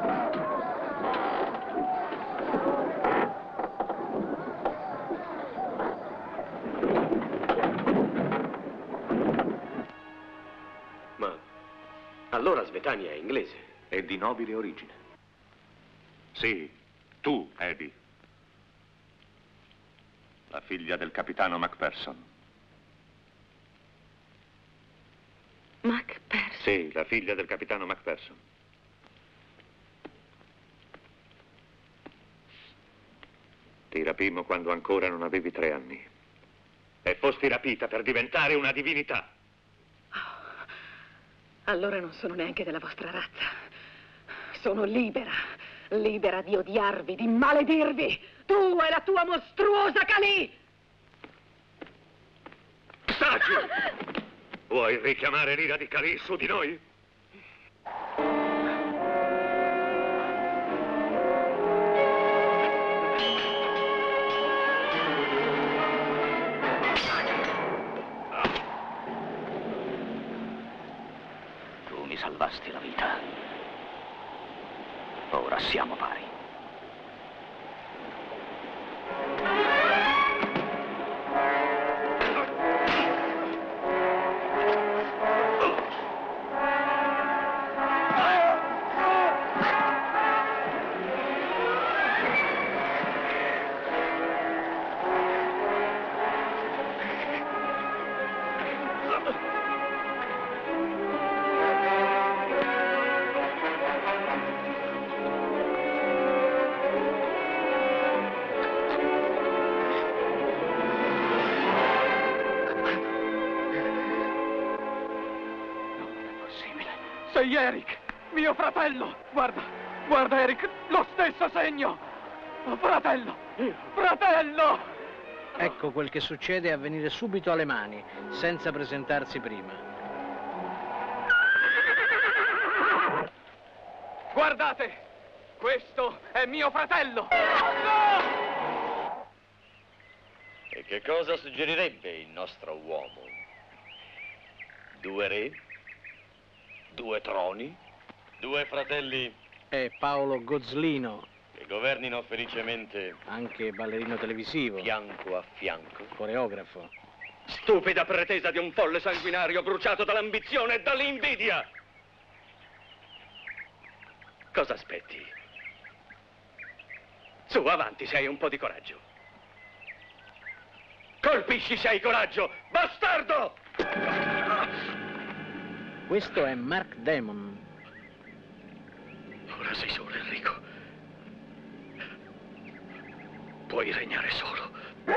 Ma allora Smetania è inglese? È di nobile origine. Sì, tu, Eddie. La figlia del capitano Macpherson. Macpherson? Sì, la figlia del capitano Macpherson. Ti rapimmo quando ancora non avevi tre anni. E fosti rapita per diventare una divinità. Allora non sono neanche della vostra razza. Sono libera, libera di odiarvi, di maledirvi. Tu e la tua mostruosa Kalì! Taci! Vuoi richiamare l'ira di Kalì su di noi? Tu mi salvasti la vita. Ora siamo pari. Sei Eric, mio fratello! Guarda, guarda Eric, lo stesso segno! Fratello! Fratello! Ecco quel che succede a venire subito alle mani, senza presentarsi prima. Guardate! Questo è mio fratello! E che cosa suggerirebbe il nostro uomo? Due re? Due troni? Due fratelli? È Paolo Gozzlino. Che governino felicemente. Anche ballerino televisivo. Fianco a fianco. Coreografo. Stupida pretesa di un folle sanguinario bruciato dall'ambizione e dall'invidia! Cosa aspetti? Su, avanti, se hai un po' di coraggio. Colpisci se hai coraggio, bastardo! Questo è Mark Damon. Ora sei solo, Enrico. Puoi regnare solo.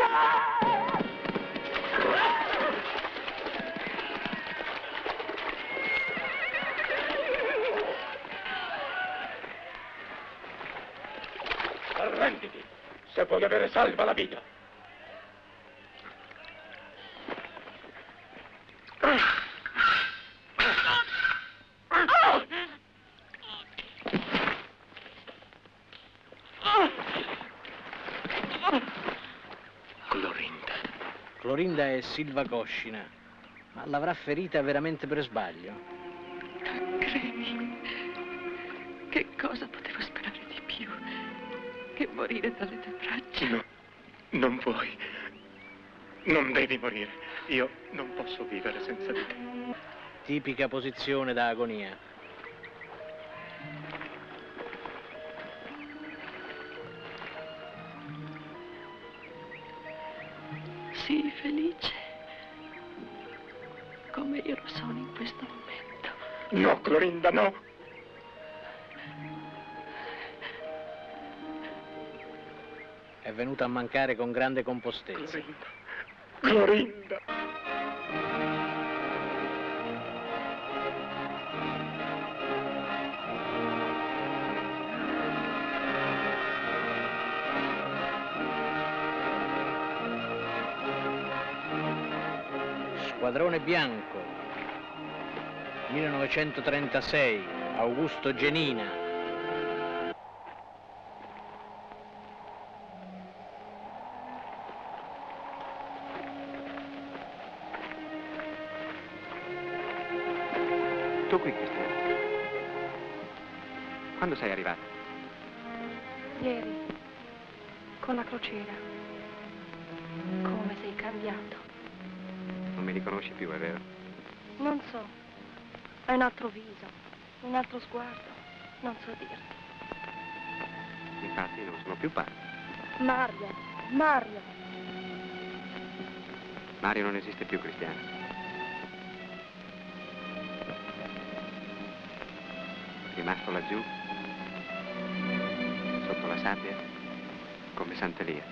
Arrenditi, se puoi avere salva la vita. Clorinda. Clorinda è Silva Coscina, ma l'avrà ferita veramente per sbaglio. Credi? Che cosa potevo sperare di più che morire dalle tue braccia? No, non puoi. Non devi morire. Io non posso vivere senza di te. Tipica posizione da agonia. Sii felice, come io lo sono in questo momento. No, Clorinda, no. È venuta a mancare con grande compostezza. Clorinda. Clorinda. Squadrone bianco, millenovecentotrentasei, Augusto Genina. Tutto qui, Cristiano. Quando sei arrivata? Ieri, con la crociera. Come sei cambiato. Non mi riconosci più, è vero? Non so. Hai un altro viso, un altro sguardo. Non so dirti. Infatti non sono più padre. Mario, Mario. Mario non esiste più, Cristiano. È rimasto laggiù, sotto la sabbia, come Sant'Elia.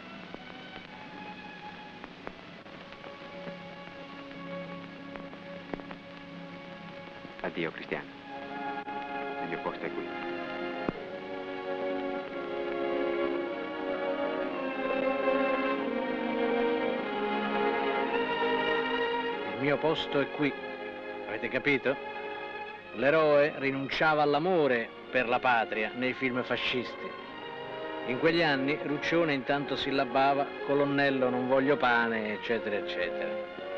Addio, Cristiano. Il mio posto è qui. Il mio posto è qui, avete capito? L'eroe rinunciava all'amore per la patria nei film fascisti. In quegli anni Ruccione intanto sillabava colonnello non voglio pane, eccetera, eccetera.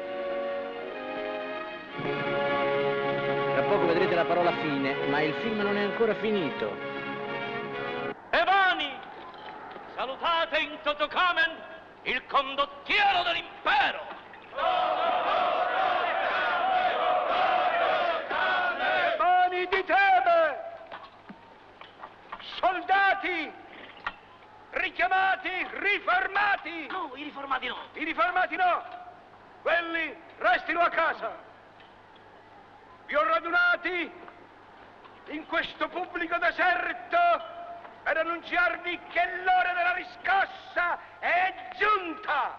Tra poco vedrete la parola fine, ma il film non è ancora finito. Evani, salutate in toto camen il condottiero dell'impero. Evani di Tebe, soldati, richiamati, riformati. No, i riformati no. I riformati no, quelli restino a casa. Vi ho radunati in questo pubblico deserto per annunziarvi che l'ora della riscossa è giunta.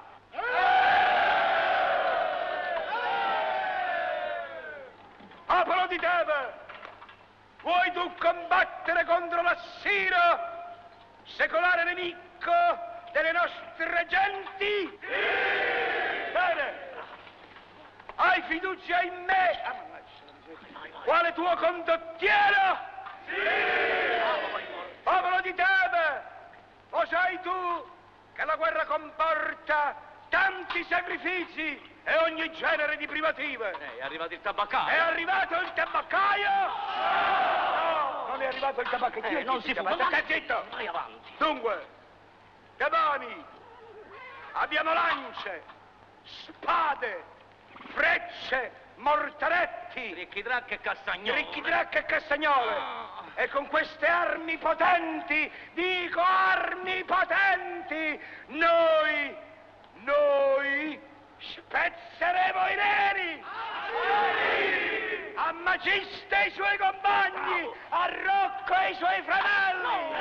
Popolo di Tebe, vuoi tu combattere contro l'Assiro, secolare nemico delle nostre genti? Sì! Bene, hai fiducia in me? Quale tuo condottiero? Sì! Popolo di Tebe, lo sai tu che la guerra comporta tanti sacrifici e ogni genere di privative? Eh, è arrivato il tabaccaio. È arrivato il tabaccaio? No, non è arrivato il tabaccaio. Eh, non si fa. Stai zitto. Vai avanti. Dunque, Tebani, abbiamo lance, spade, frecce, mortaretti, ricchidracche e castagnole. ricchidracche e castagnole. Ah. E con queste armi potenti, dico armi potenti, noi, noi spezzeremo i neri. Ah. A Magista e i suoi compagni, bravo. A Rocco e i suoi fratelli.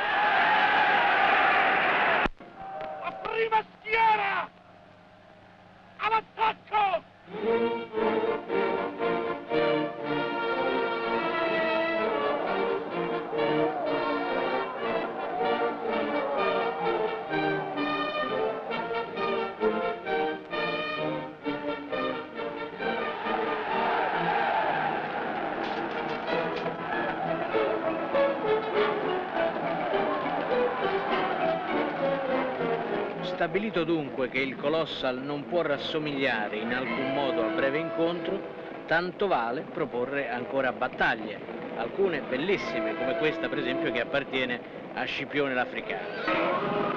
A prima schiera, all'attacco! Stabilito dunque che il Colossal non può rassomigliare in alcun modo al breve incontro, tanto vale proporre ancora battaglie, alcune bellissime, come questa per esempio che appartiene a Scipione l'Africano.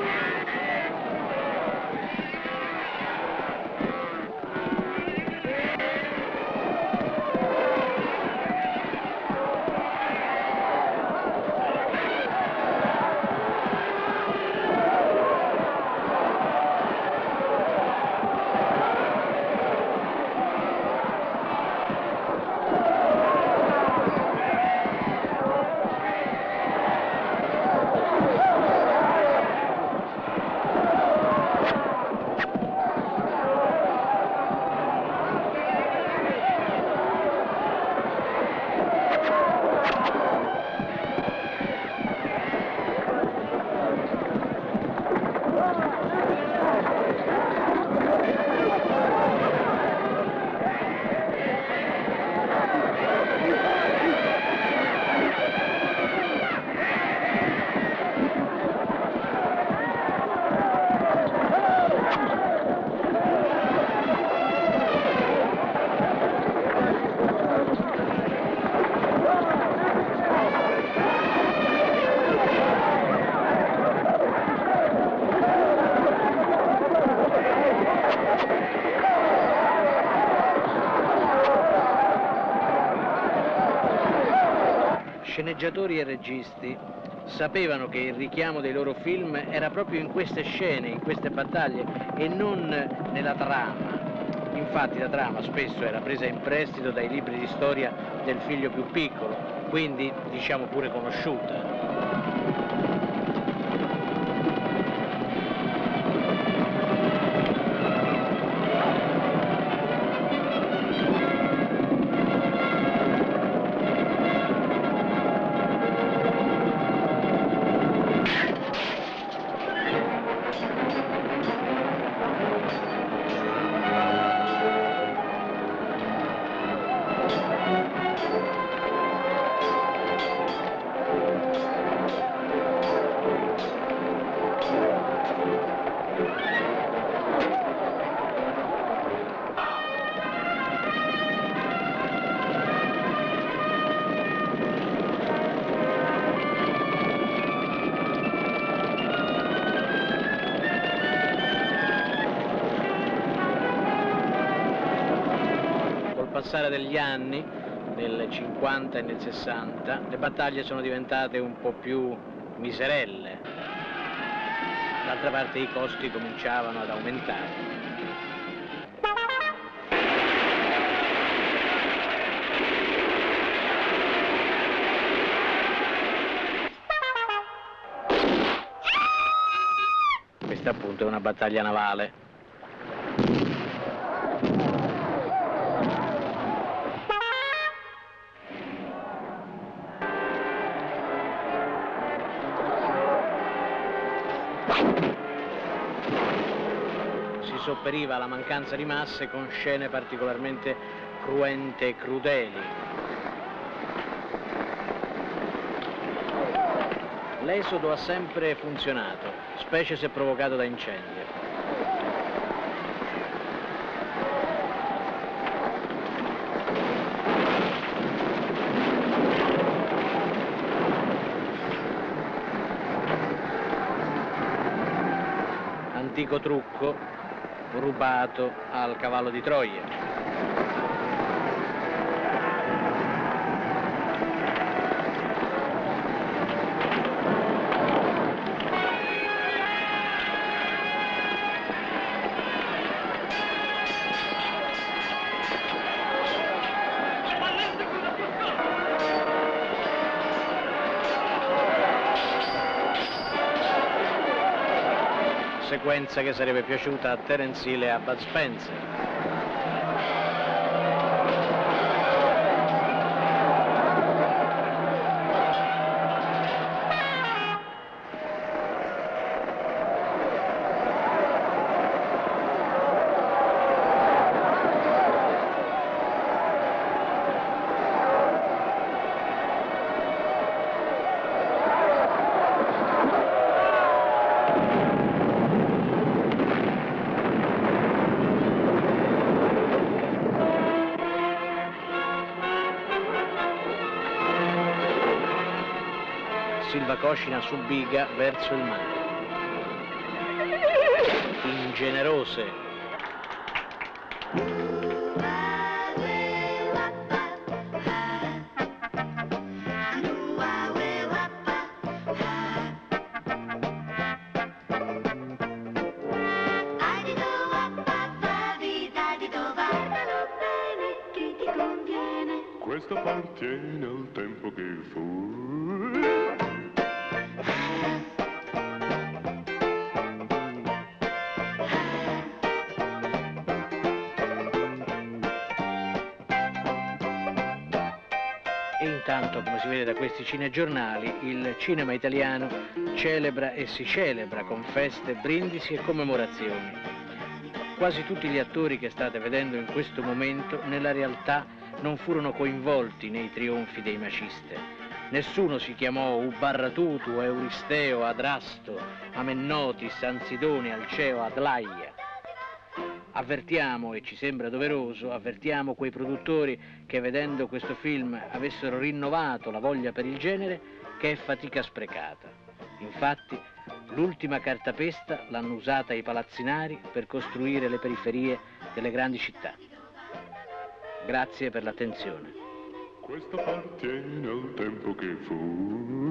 Sceneggiatori e registi sapevano che il richiamo dei loro film era proprio in queste scene, in queste battaglie e non nella trama. Infatti la trama spesso era presa in prestito dai libri di storia del figlio più piccolo, quindi diciamo pure conosciuta. Passare degli anni, nel cinquanta e nel sessanta, le battaglie sono diventate un po' più miserelle. D'altra parte i costi cominciavano ad aumentare. Questa appunto è una battaglia navale. Sopperiva la mancanza di masse con scene particolarmente cruente e crudeli. L'esodo ha sempre funzionato, specie se provocato da incendi. Antico trucco rubato al cavallo di Troia. Sequenza che sarebbe piaciuta a Terence Hill e a Bud Spencer. Silva Coscina su biga verso il mare. Ingenerose. Questo appartiene al tempo che fu. E intanto, come si vede da questi cinegiornali, il cinema italiano celebra e si celebra con feste, brindisi e commemorazioni. Quasi tutti gli attori che state vedendo in questo momento nella realtà non furono coinvolti nei trionfi dei Maciste. Nessuno si chiamò Ubarratutu, Euristeo, Adrasto, Amennotis, Ansidone, Alceo, Aglaia. Avvertiamo, e ci sembra doveroso, avvertiamo quei produttori che vedendo questo film avessero rinnovato la voglia per il genere, che è fatica sprecata. Infatti, l'ultima cartapesta l'hanno usata i palazzinari per costruire le periferie delle grandi città. Grazie per l'attenzione. Questo appartiene al tempo che fu.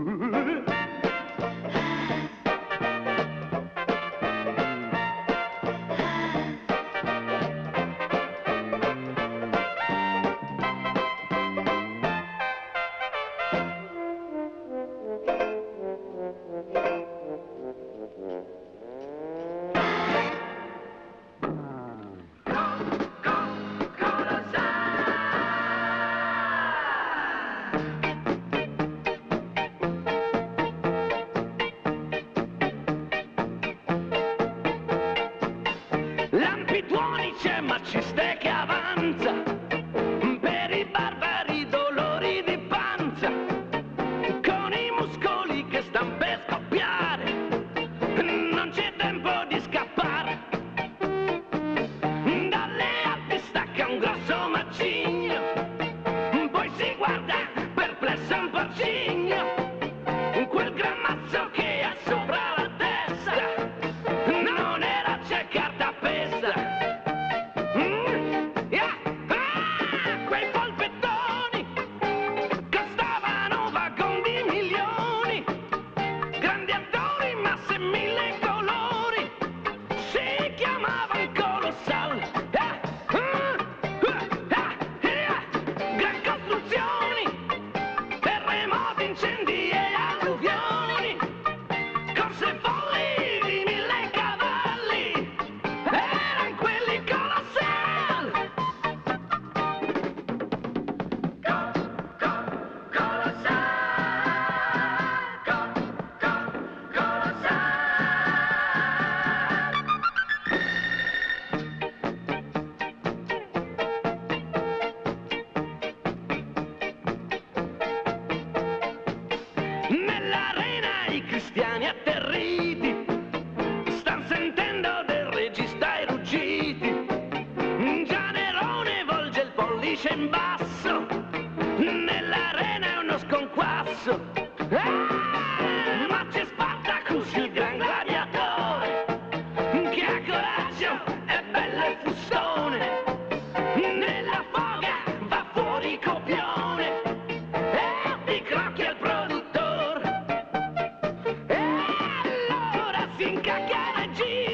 Lampi tuoni c'è maciste che avanza per i barbari dolori di panza, con i muscoli che stan per scoppiare, non c'è tempo di scappare. Dalle Alpi stacca un grosso macigno, poi si guarda perplesso un porcigno, quel gran mazzo che ha sopra la testa non era c'è carta pesta. Mm, yeah, ah, quei polpettoni costavano vagon di milioni, grandi attori, masse mille colori, si chiamavano Colossal. Ah, ah, ah, ah, gran costruzioni, terremoti, incendi e alluvioni, corse folli di mille cavalli, eran quelli Colossal. Co, co, Colossal. Co, co, Colossal. Nell'arena i cristiani atterriti stan sentendo del regista i ruggiti. Già Nerone volge il pollice in basso, nell'arena è uno sconquasso. Ah, ma c'è Spartacus, il gran gladiatore, che ha coraggio, è bello e fustone, nella foga va fuori copione e ti crocchia il produttore. E allora si incacchia la gira